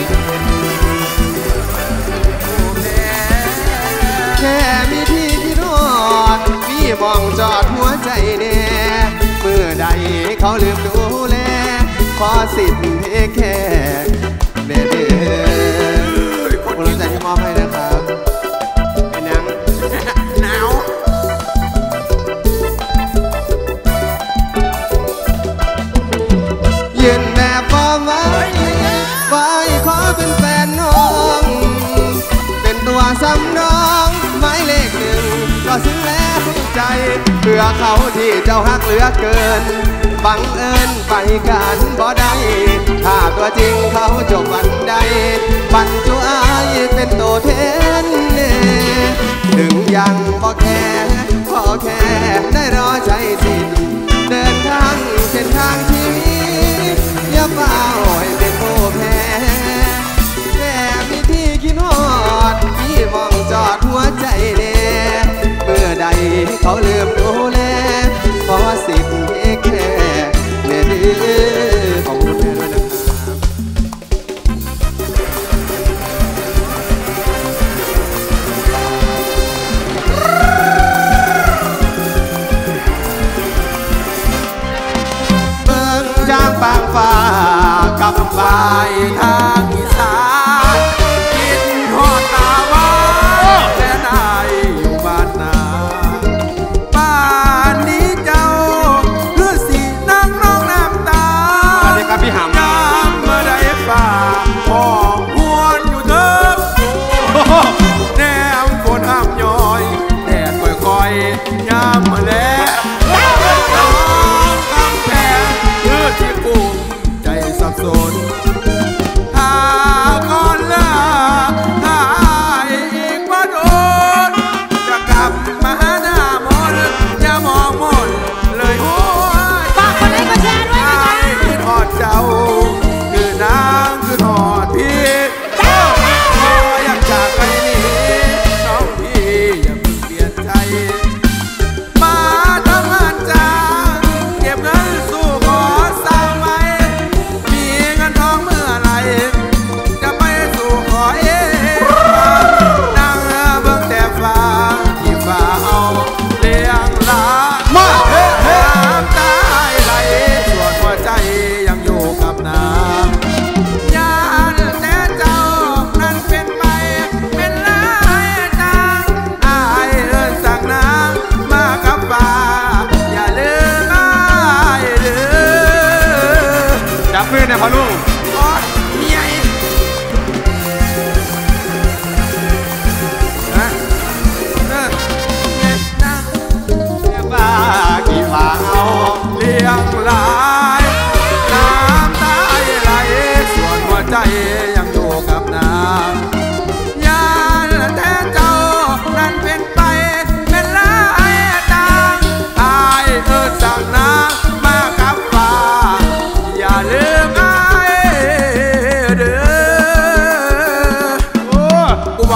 แค่มีที่ที่นอนมีมองจอดหัวใจแน่เมื่อใดเขาลืมดูแลขอสิทธิ์เพียงแค่เด็ดๆคนรู้ใจที่มอบให้นะครับเป็นยังหนาวยืนแบบฟอร์มไว้ไว้ขอเป็นแฟนน้องเป็นตัวสำรองหมายเลขหนึ่งก็ซึ้งแล้วใจเพื่อเขาที่เจ้าหักเหลือเกินบังเอิญไปกันบ่ได้ถ้าตัวจริงเขาจบวันใดบรรจุอายเป็นตัวแทน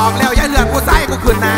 บอกแล้วอย่าเลือกกูใส่กูขึ้นนะ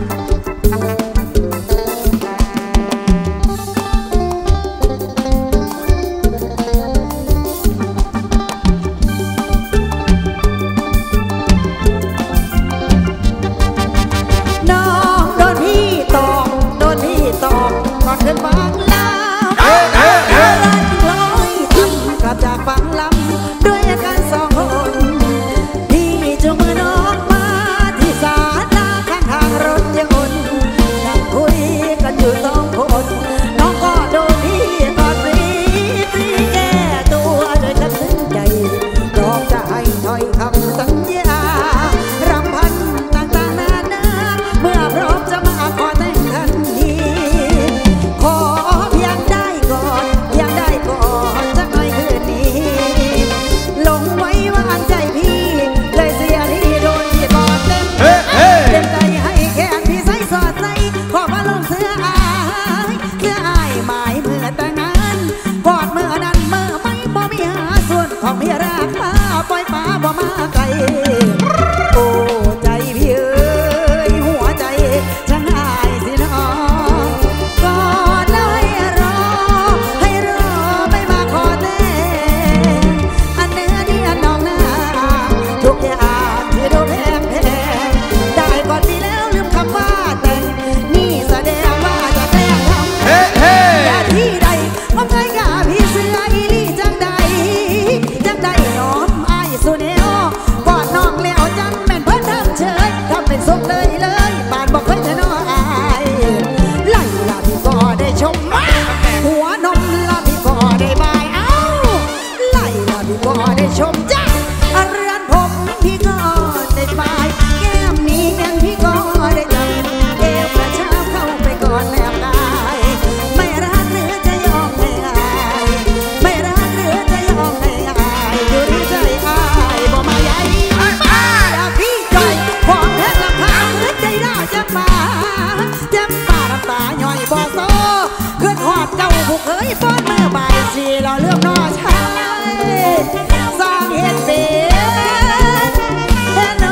น้องโดนพี่ตอกโดนพี่ตอกก่อนขึ้นฟังลำรันคล้อยทำกลับจากฟังลำด้วยอาการสองคนพี่จูงมือน้องมาที่ศาลาข้างทางรถยังอุ่นนั่งคุยกันอยู่สองคนน้องก็โดนพี่กอดฟรีฟรีแก้ตัวโดยฉันซึ้งใจน้องจะให้ถ้อยคำสัญญารำพันต่างๆนานาเมื่อพร้อมจะมาขอแต่งทันทีขอเพียงได้ก่อนเพียงได้ก่อนจะหน่อยคืนนี้หลงไว้วางใจพี่เลยเสียที่โดนพี่กอดเต็มเต็มใจให้แค่พี่ใส่สอดใส่ขอมาลงเสื้ออายเสื้ออายหมายเมื่อแต่งงานกอดเมื่อนั้นเมื่อไม่บ่มีหาส่วนของพี่ราคาปล่อยป่าบ่มาไกลโอ้ใจพี่เอ้ยหัวใจช่างอายสิน้องก่อนแล้วให้รอให้รอไม่มาขอแต่งอันเนื้อที่อันน้องหน้าทุกอย่างที่ดูแพงแพงได้ก่อนพี่แล้วลืมคำว่าแต่งนี่แสดงว่าจะแกล้งทำอย่าที่ใดว่าไงกะพี่เสืออีลี่จังใดจังใดน้องอายสุเนโอกอดน้องแล้วจังแม่นเพิ่นทำเฉยทำเป็นสุขเลยเลยปานบอกเคยจะน้ออายไล่ลาพี่ก็ได้ชมหัวนมลาพี่ก็ได้บายเอ้าไล่ลาพี่ก็ได้ชมจ้าเรือนผมพี่ก็ได้บายแก้มนี้แก้มพี่ก็ได้จับเอวกระชากเข้าไปก่อนแนบกายไม่รักหรือจะยอมให้อายไม่รักหรือจะยอมให้อายอยู่ที่ใจอายบ่มาใหญ่อย่าพี่จ่อยของแท้ราคาเหมือนใจล่าจะมาจะมาน้ำตาย่อยบ่โซขึ้นหอดเจ้าผู้เคยป้อนมือบ่ายสีเราเลือกนอชายสร้างเหตุเป็นแค่น้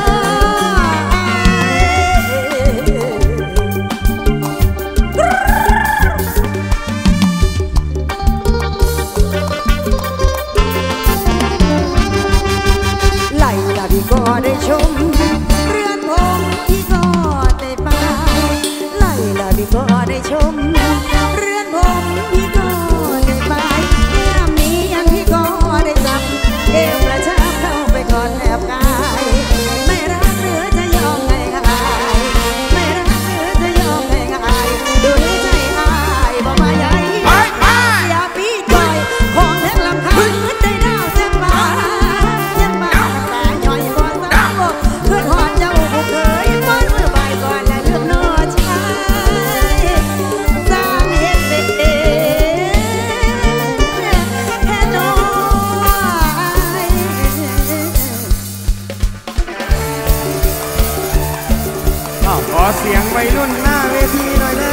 ไล่ละพี่ก็ได้ชมเรือนผมพี่ก็ได้ไปไล่ละพี่ก็ได้ชมเรือนผมพี่ก็ได้ไปแก้มนี้ยังพี่ก็ได้จับเอวกระชากเข้าไปก่อนแนบกายไม่รักหรือจะยอมให้อายไม่รักหรือจะยอมให้อายดูที่ใจอายบ่มาใหญ่อย่าพี่จ่อยของแท้ลำคาญเหมือนได้ดาวจังมาจังมาน้ำตาย่อยบ่เศร้าขึ้นหอดเจ้าผู้เคยป้อนมือบ่ายก่อนและเลือกนอชายสร้างเหตุเป็นแค่น้อยอ้าวขอเสียงวัยรุ่นหน้าเวทีหน่อยเลย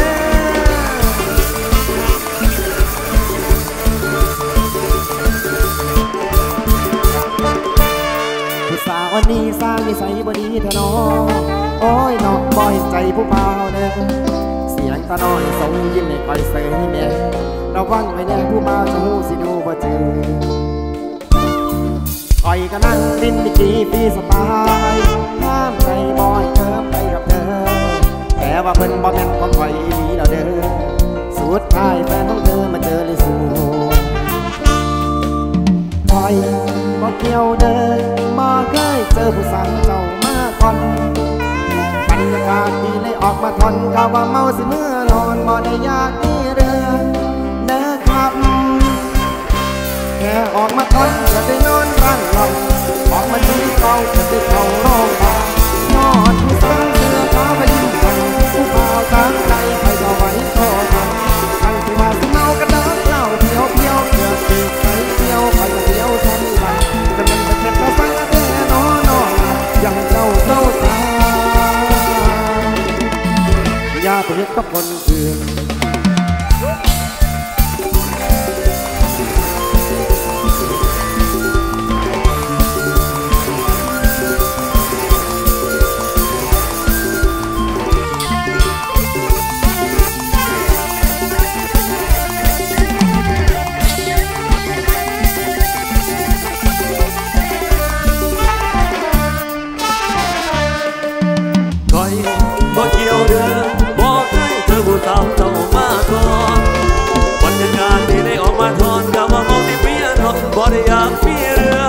ผู้สาววันนี้สร้างนิสัยบ่ดีเถอะน้องโอ้ยน้องบ่เห็นใจผู้เบาเด้อเสียงตาน้อยส่งยิ้มให้คอยเสยแม่ระวังไว้แน่ผู้เบาจะหูสิดูบ่จือคอยก็นั่งลิ้นไปจีปีสไตล์ห้ามใจบ่อยเธอไปกับเธอแต่ว่าเพิ่นบ่แม่นของคอยอีหลีแล้วเด้อสุดท้ายแฟนของเธอมาเจอเลยสู้คอยบ่เกี่ยวเด้อบ่เคยเจอผู้สาวเจ้ามาก่อนบรรยากาศดีเลยออกมาทอนกะว่าเมาสิเมื่อนอนบ่ได้อยากมีเรื่องเด้อครับ แค่ออกมาทนจะได้นอนร้านเราออกมาที่เก่าจะได้เข้าโรงพยาบาลนอนที่สร้างเสื้อผ้าไปยิ้มกันผู้บ่าวตามใจใครก็ไหวโทษกันตั้งที่มาสิเมากระดาษเหล้าเที่ยวเที่ยวเกือบติดใส่เที่ยวไปเที่ยวทนกันจะมันจะเผ็ดจะสั่งแน่นอนนอนยังเจ้าเจ้าสาวอย่าไปเฮ็ดกับคนอื่นาวเจ้ามาทอนบรรยากาศที่ได้ออกมาทอนกับว่ามองที่เมียทอนบ่ได้อยากมีเรือ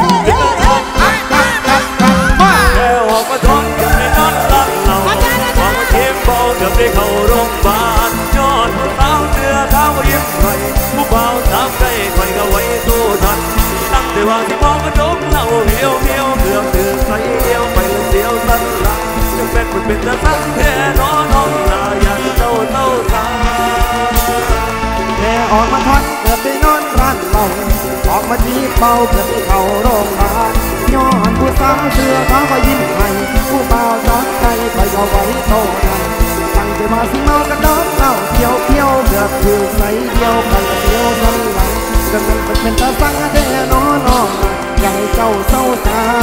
แค่ออกมาทอนกับในนอนหลับเราบอกว่าเทมเบาเกือบได้เข้าโรงพยาบาลย้อนเท้าเนื้อเท้ายิ้มไข่ผู้เบาสามใกล้ไข่ก็ไว้สู้ทันตั้งแต่ว่าที่มองกระจกเล่าเหี่ยวเหี่ยวเกือบตื่นใส่เดียวไปเลยเดียวสั้นหลังจะเป็นมันเป็นแต่สั้นแค่น้องน้องลายันเต้าเต้าตาแค่ออกมาทอนเกือบได้นอนร้านเราออกมาจีบเบาเกือบได้เข้าโรงพยาบาลย้อนผู้สาวเสื้อขาวก็ยิ้มให้ผู้เบาสอนใจคอยก็ไว้โตนั้นตั้งใจมาสิเมากระดอกเล่าเที่ยวเที่ยวเกือบถือใส่เดียวไปเดียวนั่นหลังจะเป็นเป็นตาสังแท้น้อน้องใหญ่เจ้าเศร้าตา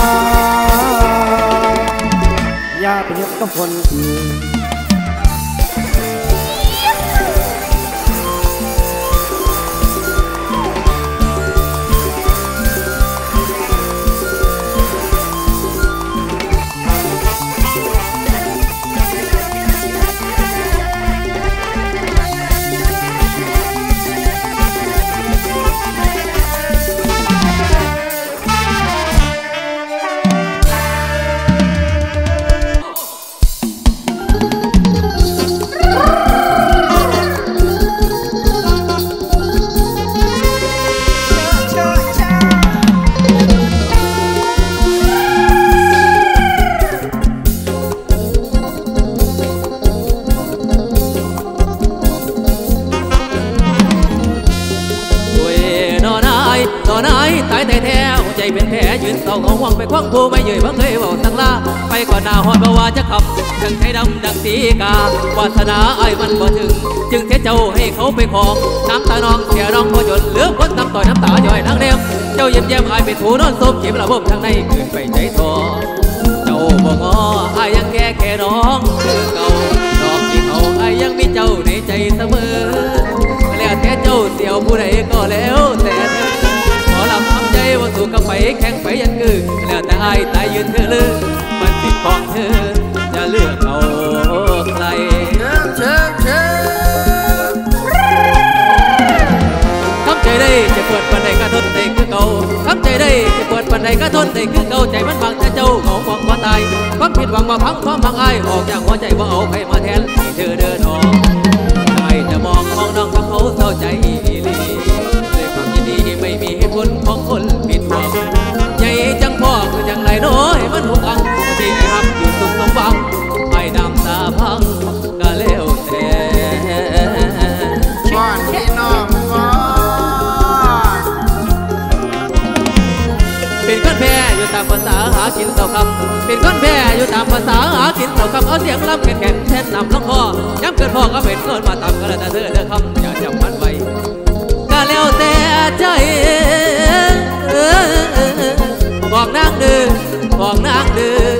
อย่าไปเรียกกับคนอื่นเป็นแผลยืนเศร้าของห่วงไปคว้างผู้ไม่เยื่อบังเคยเบาสังลาไปก่อนหน้าหอดบ่ว่าจะขับดังไทยดำดังสีกาวาสนาไอ้มันบ่ถึงจึงเทเจ้าให้เขาไปของน้ำตาน้องเสียน้องพอจนเหลือพ้นน้ำต่อยน้ำตาย่อยนางเลี้ยงเจ้าเยี่ยมเยี่ยมไอ้เป็นผู้นอนสมจีบระบบทางในคืนไปใจทอเจ้าบ่งอไอ้ยังแก่แค่น้องคือเก่าดอกที่เขาไอ้ยังมีเจ้าในใจเสมอแล้วแต่เจ้าเสียวผู้ใดก็แล้วแต่ขอลำทำใจว่าสู้กับไปแข่งไปยันคือแล้วแต่ไอ้ตายยืนเธอลือมันติดของเธอจะเลือกเอาใครเชิญเชิญทำใจได้จะเปิดปันใดกระทนได้คือเก่าทำใจได้จะเปิดปันใดกระทนได้คือเก่าใจมันบางแต่เจ้าเหงาหวังว่าตายความผิดหวังมาพังความพังไอ้ออกจากหัวใจว่าเอาใครมาแทนที่เธอเดินออกใครจะมองมองน้องกับเขาเศร้าใจอีลีด้วยความยินดีไม่มีเหตุผลของคนผิดหวังใหญ่จังพ่อคือจังไรน้อยมันหุกอังที่ไอ้ฮักอยู่สุขสมหวังไอ้ดำตาพังก็เลี้ยวแต่ก่อนที่น้องก่อนเป็นก้อนแพ้อยู่ตามภาษาหากินเต่าคำเป็นก้อนแพ้อยู่ตามภาษาหากินเต่าคำเอาเสียงลำแข็งแข็งแทนนำลงคอย้ำเกิดพ่อก็เป็นเกินมาตามกระดาษเธอเธอคำอย่าจำมันไว้ก็แล้วแต่ใจบอกนางเดือบอกนางเดือ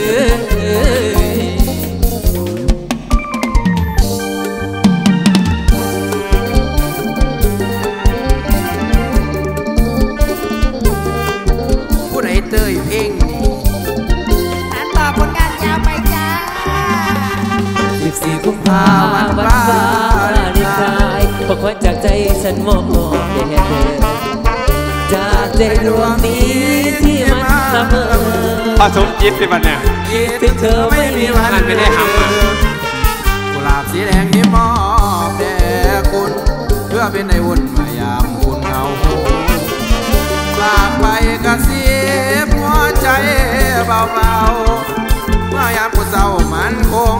ผู้ใดเตยเพลงอ่านต่อผลงานยาวไปจ้าสิบสี่กุมภาพันธ์วันวาเลนไทน์บอกว่าจากใจฉันมอบแด่เธอจากใจดวงนี้ที่มันเสมอผสมจิตสิมันเนี่ยคิดเธอไม่มีวันไม่ได้หักกุหลาบสีแดงที่มอบแด่คุณเพื่อเป็นในวุ่นมายามคุณเงาลากไปกระซิบหัวใจเบาๆเมื่อยามกูเศร้ามันคง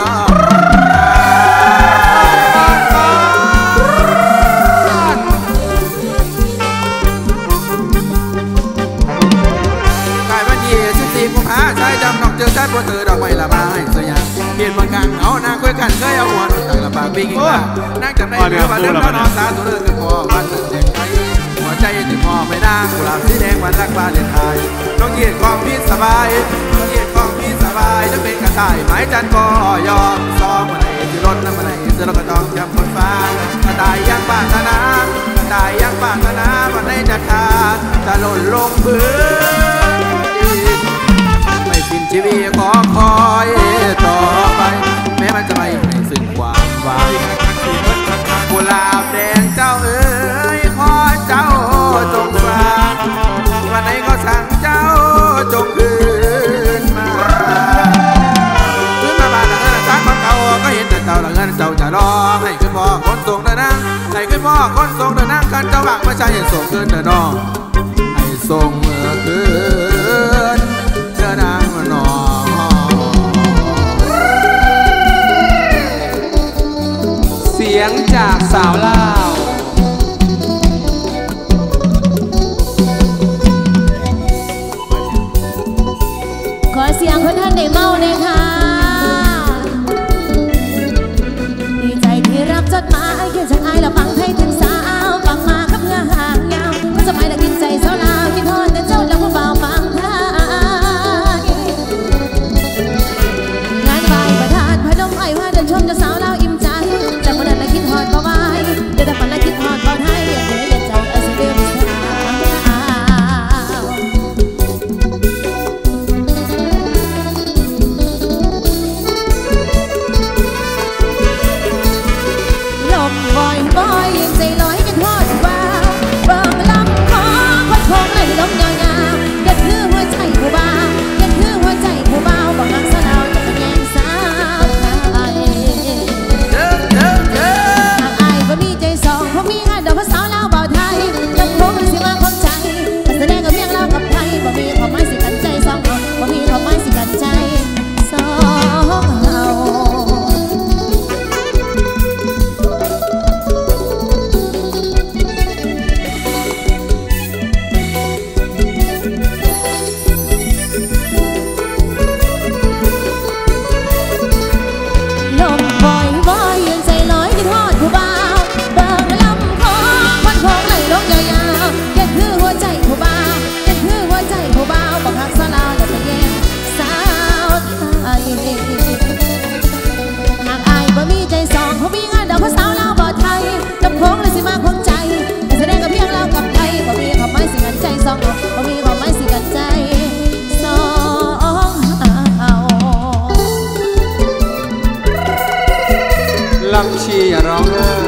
ใช้จำนองเจอใช้บัวเธอดอกไม้ละไม้สวยงามเปลี่ยนบางครั้งเอานางคุยกันเคยเอาหัวต่างละปากปีกิ่งว่านั่งจำได้เรือวันเดิมนอนสาตัวเรือคือคอวันเด็กไทยหัวใจจึงมองไม่นางกุหลาบสีแดงวันรักบานเด็ดไทยน้องเกียรติของพี่สบายน้องเกียรติของพี่สบายจะเป็นกระต่ายไม้จันก็ยอมซ้อมมาไหนจะรถน้ำมาไหนจะเราก็ต้องจำคนฟ้ากระต่ายยังปาถนากระต่ายยังปาถนาวันไหนจะขาดจะหล่นลงพื้นชีวิตขอคอยต่อไปแม้มันจะไม่ในซึ่งความหวังะรอให้ขึ้นพ่อคนส่งเดินนั่งให้ขึ้นพ่อคนส่งเดินนั่งกันเจ้าบักไม่ใช่ให้ส่งขึ้นเดินนอให้ส่งเมื่อคืนเดินนั่งนอเสียงจากสาวลาวขอเสียงคนท่านได้เมาเลยค่ะดีใจที่รับจดหมายเขียนจากอายและฟังให้ถึงสาวฟังมากับเงาห่างยาวก็สมัยละกินใจสาวลาวคิดทอดแต่เจ้าแล้วผู้เบาฟังไทยงานไหว้ประธานพนมไอ้ว่าเดินชมเจ้าสาวลาวอิ่มใจจากวันนั้นละคิดทอดบ่ไหวเดี๋ยวแต่ฝันละคิดทอดบ่ไทยอย่าเสียอย่าใจเอาสิเดิมสาวบอยบอยยังใจลอยกันทอดว้าวเบิ่งลำคอคนคงไหลลมยาวๆยัดคือหัวใจผู้บ่าวยัดคือหัวใจผู้บ่าวบอกรักสาวจะเป็นแย่งสาวไทยหากอายบ่มีใจสองเพราะมีงานดอกภาษาลาวบ่าวไทยลำโพงสิมาของใจแสดงกับเพียงลาวกับไทยบ่มีความหมายสิกันใจสองเอาบ่มีความหมายสิกันใจสองเอาลำชีอย่าร้องไห้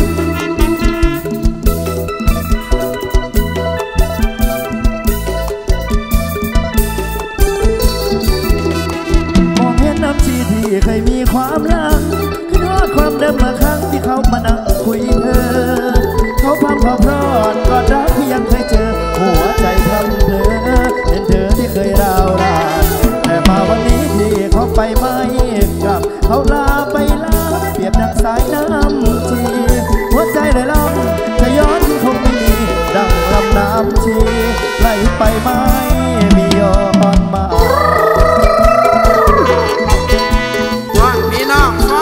มองเห็นน้ำชีที่เคยมีความรักคือทอดความเดิมเมื่อครั้งที่เขามานั่งคุยเธอเขาพำพอพรอดกอดรักที่ยังเคยเจอหัวใจพร่ำเธอเป็นเธอที่เคยร้าวรานแต่มาวันนี้ที่เขาไปไม่กลับเขาลาไปลาเปรียบดังสายน้ำชีหัวใจเลยลำจะย้อนคงไม่มีดังลำน้ำชีไหลไปไม่มีย้อนมาว่าพี่น้องฟ้า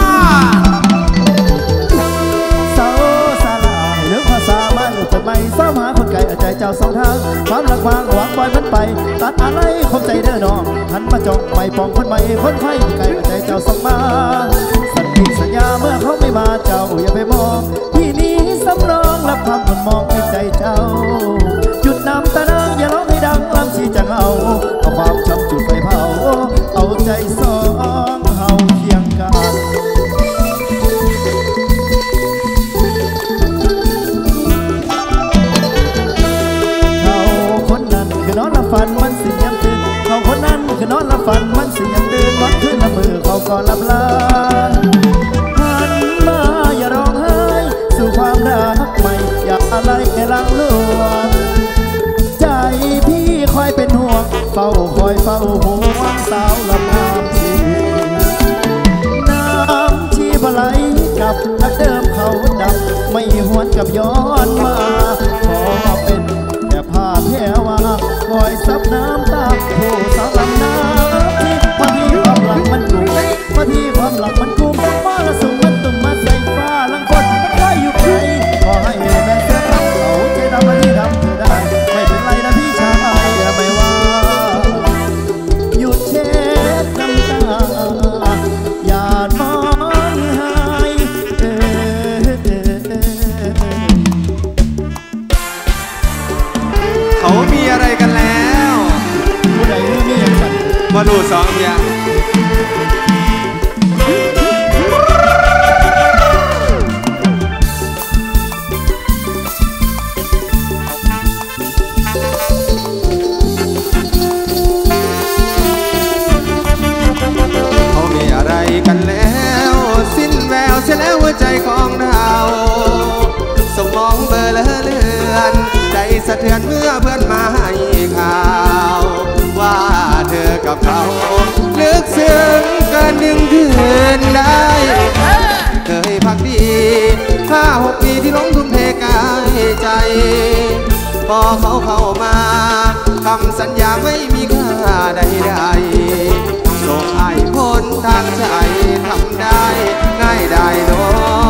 เสาสาลายหรือภาษามันจะไม่สามหาคนไกลใจเจ้าสองทางความรักวางหวังปล่อยมันไปตัดอะไรคมใจเด้อน้องหันมาจ้องไม่ปองคนใหม่คนไฟไกลใจเจ้าส่งมาสัญญาสัญญาเมื่อเขาไม่มาเจ้าอย่าไปมองที่นี้สำรองรับความมันมองในใจเจ้าจุดน้ำตานางอย่าร้องให้ดังลำชีจะเอาเอาความช้ำจุดไฟเผาเอาใจสองเฮาเคียงกันเขาคนนั้นคือนอนละฝันมันสิยังตื่นเขาคนนั้นคือนอนละฝันมันสิยังตื่นวันคืนละมือเขาก็ลับลาหันมาอย่าร้องไห้สู่ความรักใหม่อย่าอะไรแค่ลังลวงใจพี่คอยเป็นห่วงเฝ้าคอยเฝ้าห่วงสาวลำน้ำชีน้ำชีบไหลกับนักเดิมเขาดับไม่หวนกับย้อนมาขอเป็นแค่ผ้าแพรว่าคอยซับน้ำตาผู้สาวลำน้ำชีบางทีความหลังมันกุมบางทีความหลังมันกุมมาละสูงมันตุ่มมาใส่ฟ้าลังกดมันได้อยู่ไกลขอให้แม่เสื้อเขาใจดำมาที่ดำเธอได้ไม่เป็นไรนะพี่ชายอย่าไม่ว่าหยุดเช็ดน้ำตาอย่ามองหายเออเออเออเขามีอะไรกันแล้วผู้ใดมีอย่างสั่นมาดูสองอย่างเขามีอะไรกันแล้วสิ้นแววเสียดือนเมื่อเพื่อนมาให้ข่าวว่าเธอกับเขาลึกซึ้งเกินหนึ่งคืนได้เคยพักดีห้าหกปีที่ลงทุ่มเทกายใจพอเขาเข้ามาคำสัญญาไม่มีค่าใดๆส่งให้พ้นทางใจทำได้ง่ายได้โน้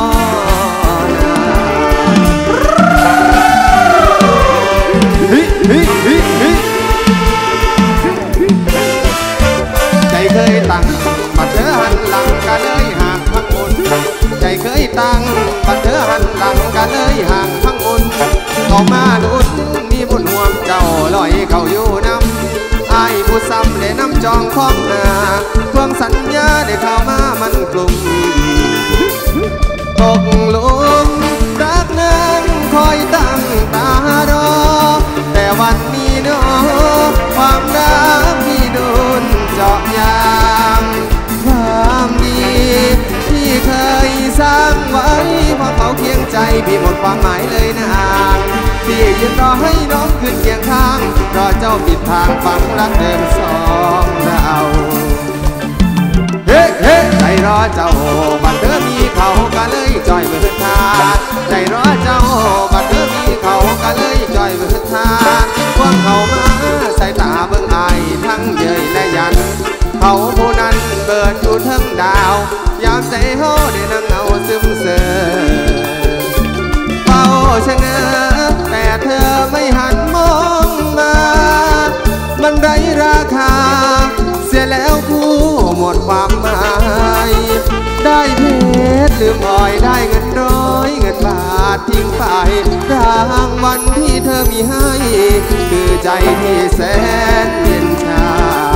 ใจเคยตั้งบัดเธอหันหลังกันเลยห่างพังมุนใจเคยตั้งบัดเธอหันหลังกันเลยห่างพังมุนเข้ามาลุ้นมีบุญห่วงเจ้าลอยเข้าอยู่น้ำอายผู้ซ้ำได้น้ำจองของหน้าทวงสัญญาได้เข้ามามันกลุ่มตกหลุมรักนั้นคอยตั้งตารอแต่วันนี้เนาะความรักที่โดนเจาะยางความดีที่เคยสร้างไว้พอเขาเคียงใจพี่หมดความหมายเลยนางที่ยืนรอให้น้องขึ้นเคียงข้างรอเจ้าปิดทางฝังรักเดิมสองเราเฮ้เฮ้ใจรอเจ้าบัดเธอมีเขาก็เลยจอยมือทาใจรอเจ้าบัดเธอมีเขาก็เลยจอยมือทาควงเขามาใส่ตาเบิ่งอายทั้งเย้ยและยันเขาผู้นั้นเบิดอยู่ทั้งดาวยามใจเฮาได้นั่งเงาซึมเสือเฝ้าชะเง้อแต่เธอไม่หันมองมามันไร้ราคาเสียแล้วผู้หมดความหมายได้เพชรลืมอ่อยได้เงินร้อยเงินบาททิ้งไปรางวัลที่เธอมีให้คือใจที่แสนเย็นชา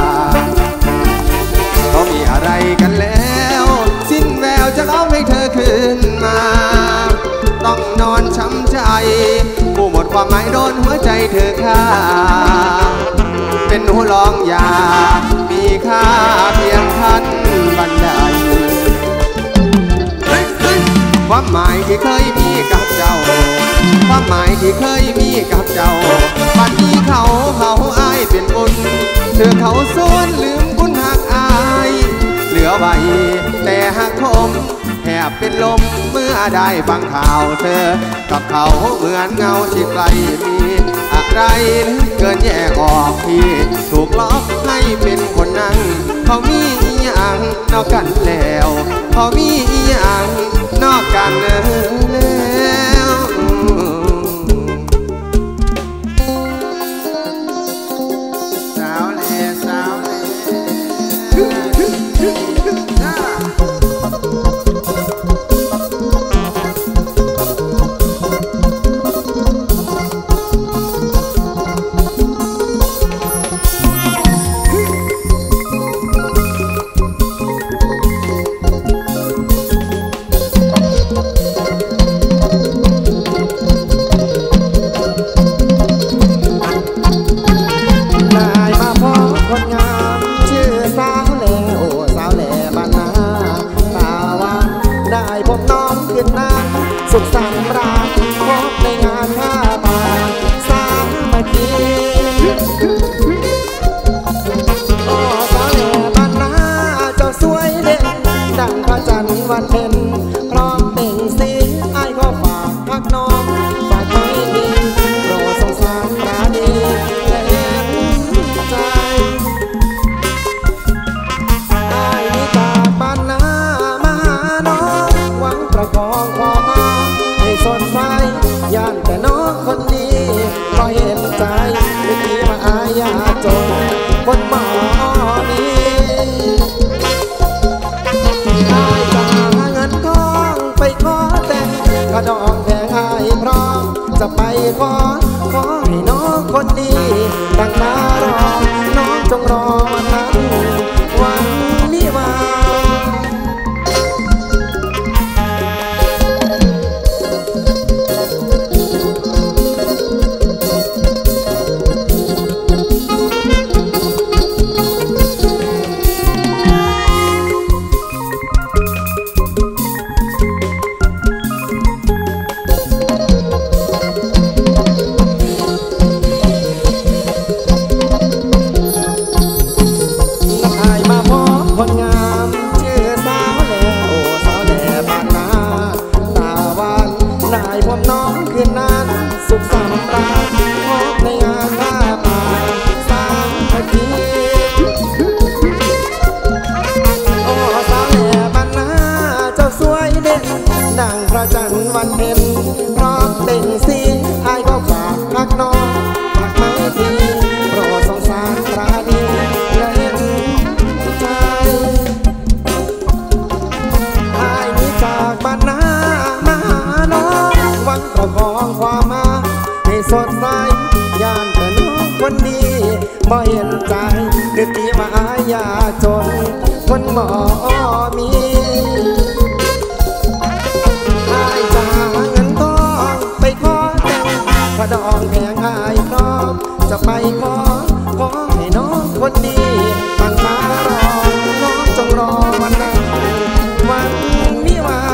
เขามีอะไรกันแล้วสิ้นแววจะร้องให้เธอคืนมาต้องนอนช้ำใจผู้หมดความหมายโดนหัวใจเธอฆ่าเป็นหัวลองยามีค่าเพียงขั้นบันไดความหมายที่เคยมีกับเจ้าความหมายที่เคยมีกับเจ้าบัดนี้เขาเขาอายเป็นบุญเธอเขาส่วนลืมบุญหักอายเหลือไว้แต่หักคมแทบเป็นลมเมื่อได้ฟังข่าวเธอกับเขาเหมือนเงาที่ไกลมีอะไรเกินแยกออกที่ถูกล็อกให้เป็นคนนั่งเขามีอย่างนอกกันแล้วเขามีอย่างนอกกันแล้วสาวเล่สาวเล่สุขสันต์ราตรีพบในงานผ้าป่าสามัคคีโอ้สาวแหล่บ้านนาเจ้าสวยเด่นดังพระจันทร์วันเพ็ญพร้อมเป่งสีไอ้ก็ฝากพักน้องฝากไม่ดีโปรดสงสารปราณีและเห็นใจไอ้นี่จากบ้านนามาหาน้องหวังประคองความสนไฟย่านแต่น้องคนนี้ก็เห็นใจไม่คิดว่าอายาจนคนหมอนี้อายจะหาเงินทองไปขอแต่งกระดองแพงอายพร้อมจะไปขอขอให้น้องคนดีตั้งตารอน้องจงรอทันวันนี้ว่าระจันทร์วันเพ็ญพร้อมเต่งสีไอ้ก็ฝากรักน้องฝากไม่ทีโปรดสงสารปราณีและเห็นใจไอ้นี้จากบ้านนามาหาน้องหวังต่อของความมาให้สดใสย่านแต่น้องคนดีบ่เห็นใจนึกดีว่าอายยาจนคนหมอมีอายจะหาเงินทองไปขอแต่งกระดองแพงอายพร้อมจะไปขอขอให้น้องคนดีตั้งมารอน้องจงรอวันนั้นวันวิวา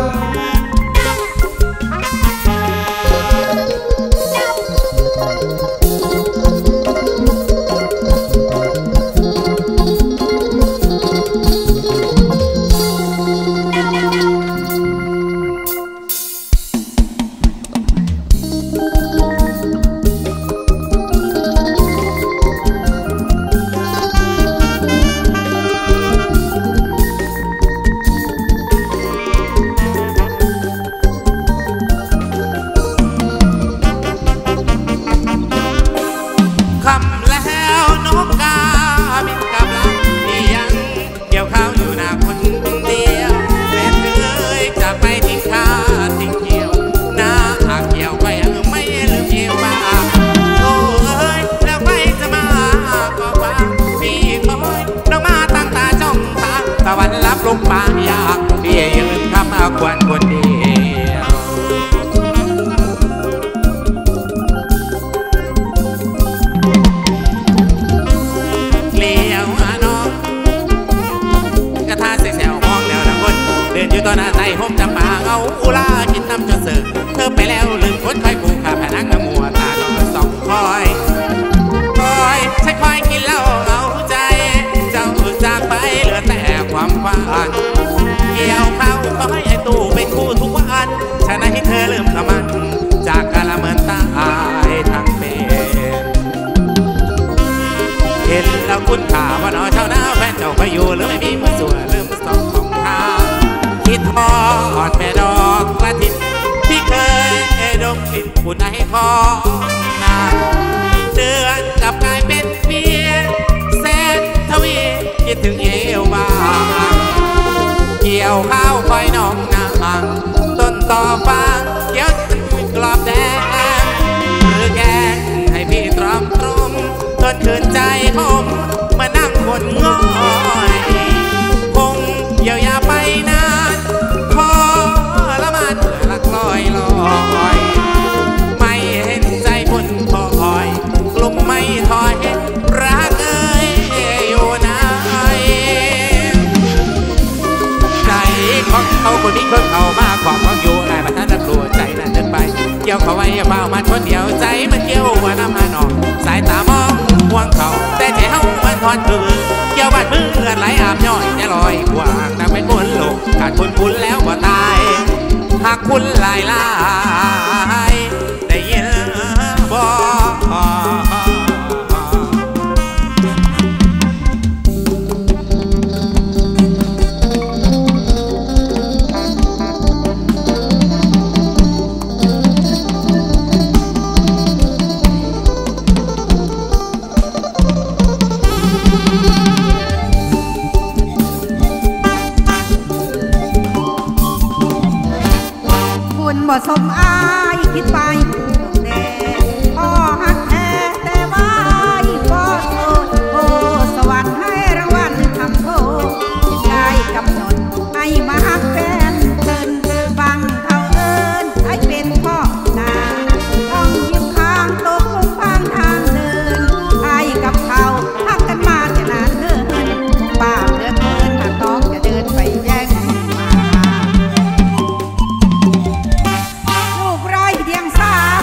บ่สมอายคิดไปแน่พ่อหักแท้แต่ว่าบ่โทษโอ้สวรรค์ให้รางวัลทำโทษได้กำหนดให้มาหักแฟนเกินฟังเขาเอิญให้เป็นพ่อนาต้องยิ้มข้างตกลงพางทางเดินไอ้กับเขาหักกันมาแต่นานเนิ่นบ้าเหลือเกินหากน้องจะเดินไปแย่งลูกร้อยเดียงสาว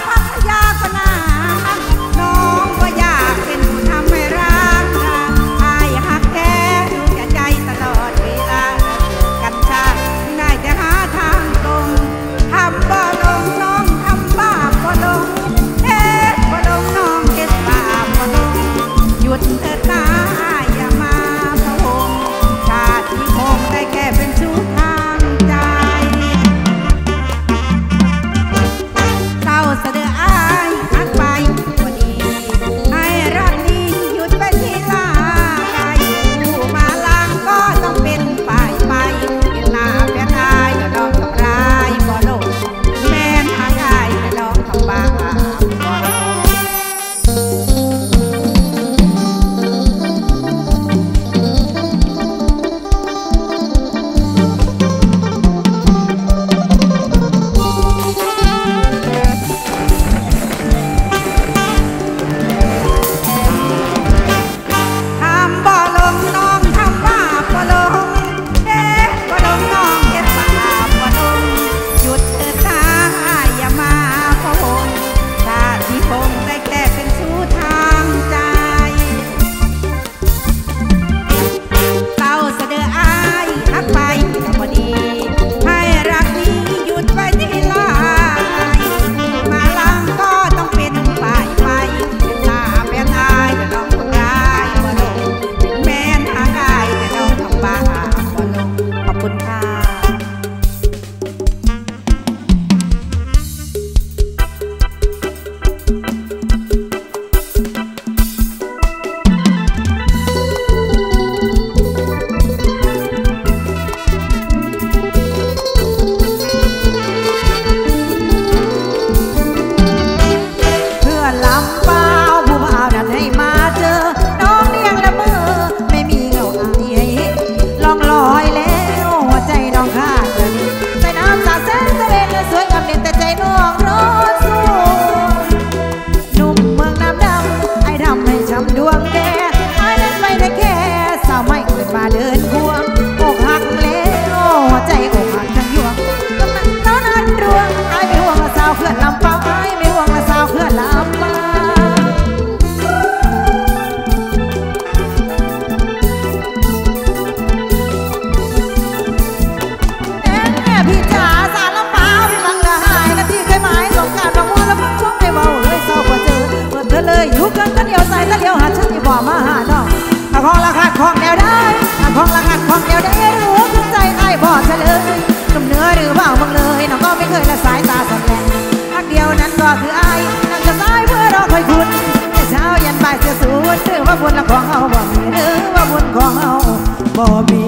ของแนวได้ของละหันของแนวได้รู้ขึ้นใจไอ้บ่เฉลยหนุ่มเนื้อหรือเบามึงเลยน้องก็ไม่เคยละสายตาสนแลพักเดียวนั้นก็คือไอ้นั่งจะตายเพื่อรอคอยคุณแต่เช้ายันบ่ายเสียสูญหรือว่าบุญละของเฮาบ่มีหรือว่าบุญของเฮาบ่มี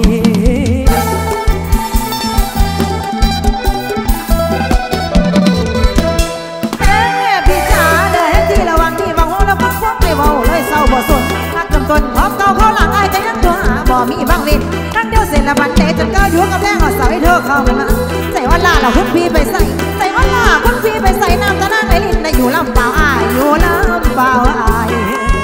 พี่จ๋าเด้อที่ระวังที่บางหัวแล้วพักพวกไม่เบาเลยเศร้าบ่สนรักจนต้นพร้อมเก่าเขาหลังไอ้แต่ยังตัวหาบ่มีบางลิ้นนั่งเดียวเสร็จละบันเตจนก้าวอยู่กับแรงเอาสายเธอเข้ามาใจว่าล่าเราคุณพี่ไปใส่ใจว่าล่าคุณพี่ไปใส่น้ำตาหน้าไอ้ลิ้นน่ะอยู่ลำเปล่าอายอยู่ลำเปล่าอาย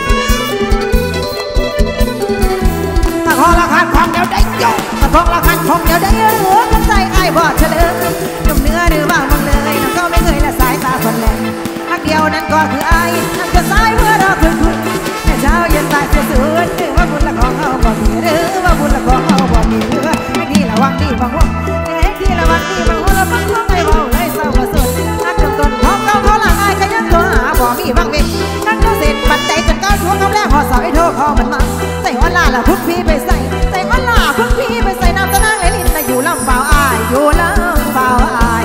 ตะคอละคันของเดียวได้ยกตะคอละคันของเดียวได้หัวกันใจไอ้บ่เฉลยนุ่มเนื้อหรือบ้างบังเลยน้องก็ไม่เคยละสายตาคนแลพักเดียวนั้นก็คือไอ้นั่งจะสายเพื่อรอคืนคุณแต่เช้าเย็นตายเสียสูญหรือว่าบุญละของเฮาบ่มีหรือว่าบุญละของเฮาบ่มีเหลือไอ้ที่ระวังดีบางหัวไอ้ที่ระวังดีบางหัวแล้วพักพวกไม่เบาเลยเศร้าบ่สุดนักจนต้นพร้อมเก่าเขาหลังไอ้ก็ยังตัวหาบ่มีบางเม็ดนั่งเดียวเสร็จบันใจจนก้าวช่วงคำแรกหอสาวไอ้โทรคอมันมาใส่ว่าล่าละคุณพี่ไปใส่ใส่ว่าล่าคุณพี่ไปใส่น้ำตาหน้าไอ้ลิ้นน่ะอยู่ลำเปล่าอายอยู่ลำเปล่าอาย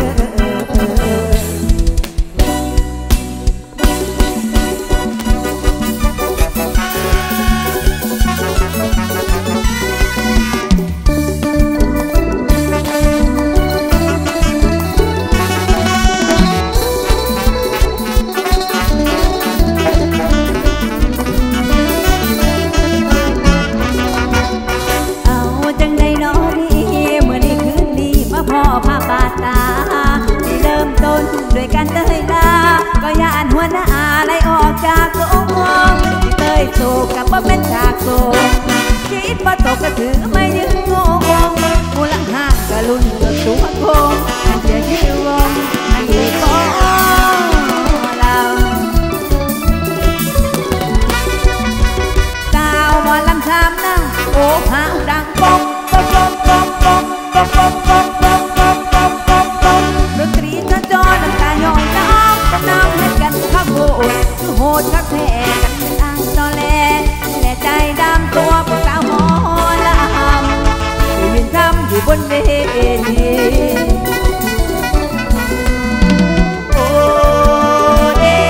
ด้วยกันเตยลาก็ยานหัวหน้าไล่ออกจากโรงงงเตยโศกกับว่าเป็นฉากโศกคิดว่าตกก็ถือไม่ยืนงงมูลังห่างก็ลุ่นกับตัวโกงอันเดียวยืนวงอันนี้ก็เราดาวมอลำชามนั่งโอ้หางดังปองปองปองปองปองปองปองปองปองปองปองปองปองดนตรีชะจอน้ำตาหยอยน้ำน้ำให้กันข้าโหดโหดข้าแท้กันเป็นอ่างตอแลแหล่ใจดำตัวผู้สาวหมอลำยืนทำอยู่บนเวทีโอ้เด้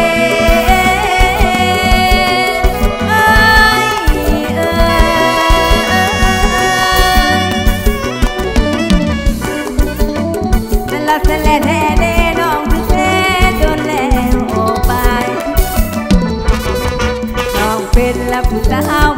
เอ้ยเอ้ยนั่นละเสลแท้เด้น้องถึงแท้จนแล้วออกไปน้องเป็นละผู้สาว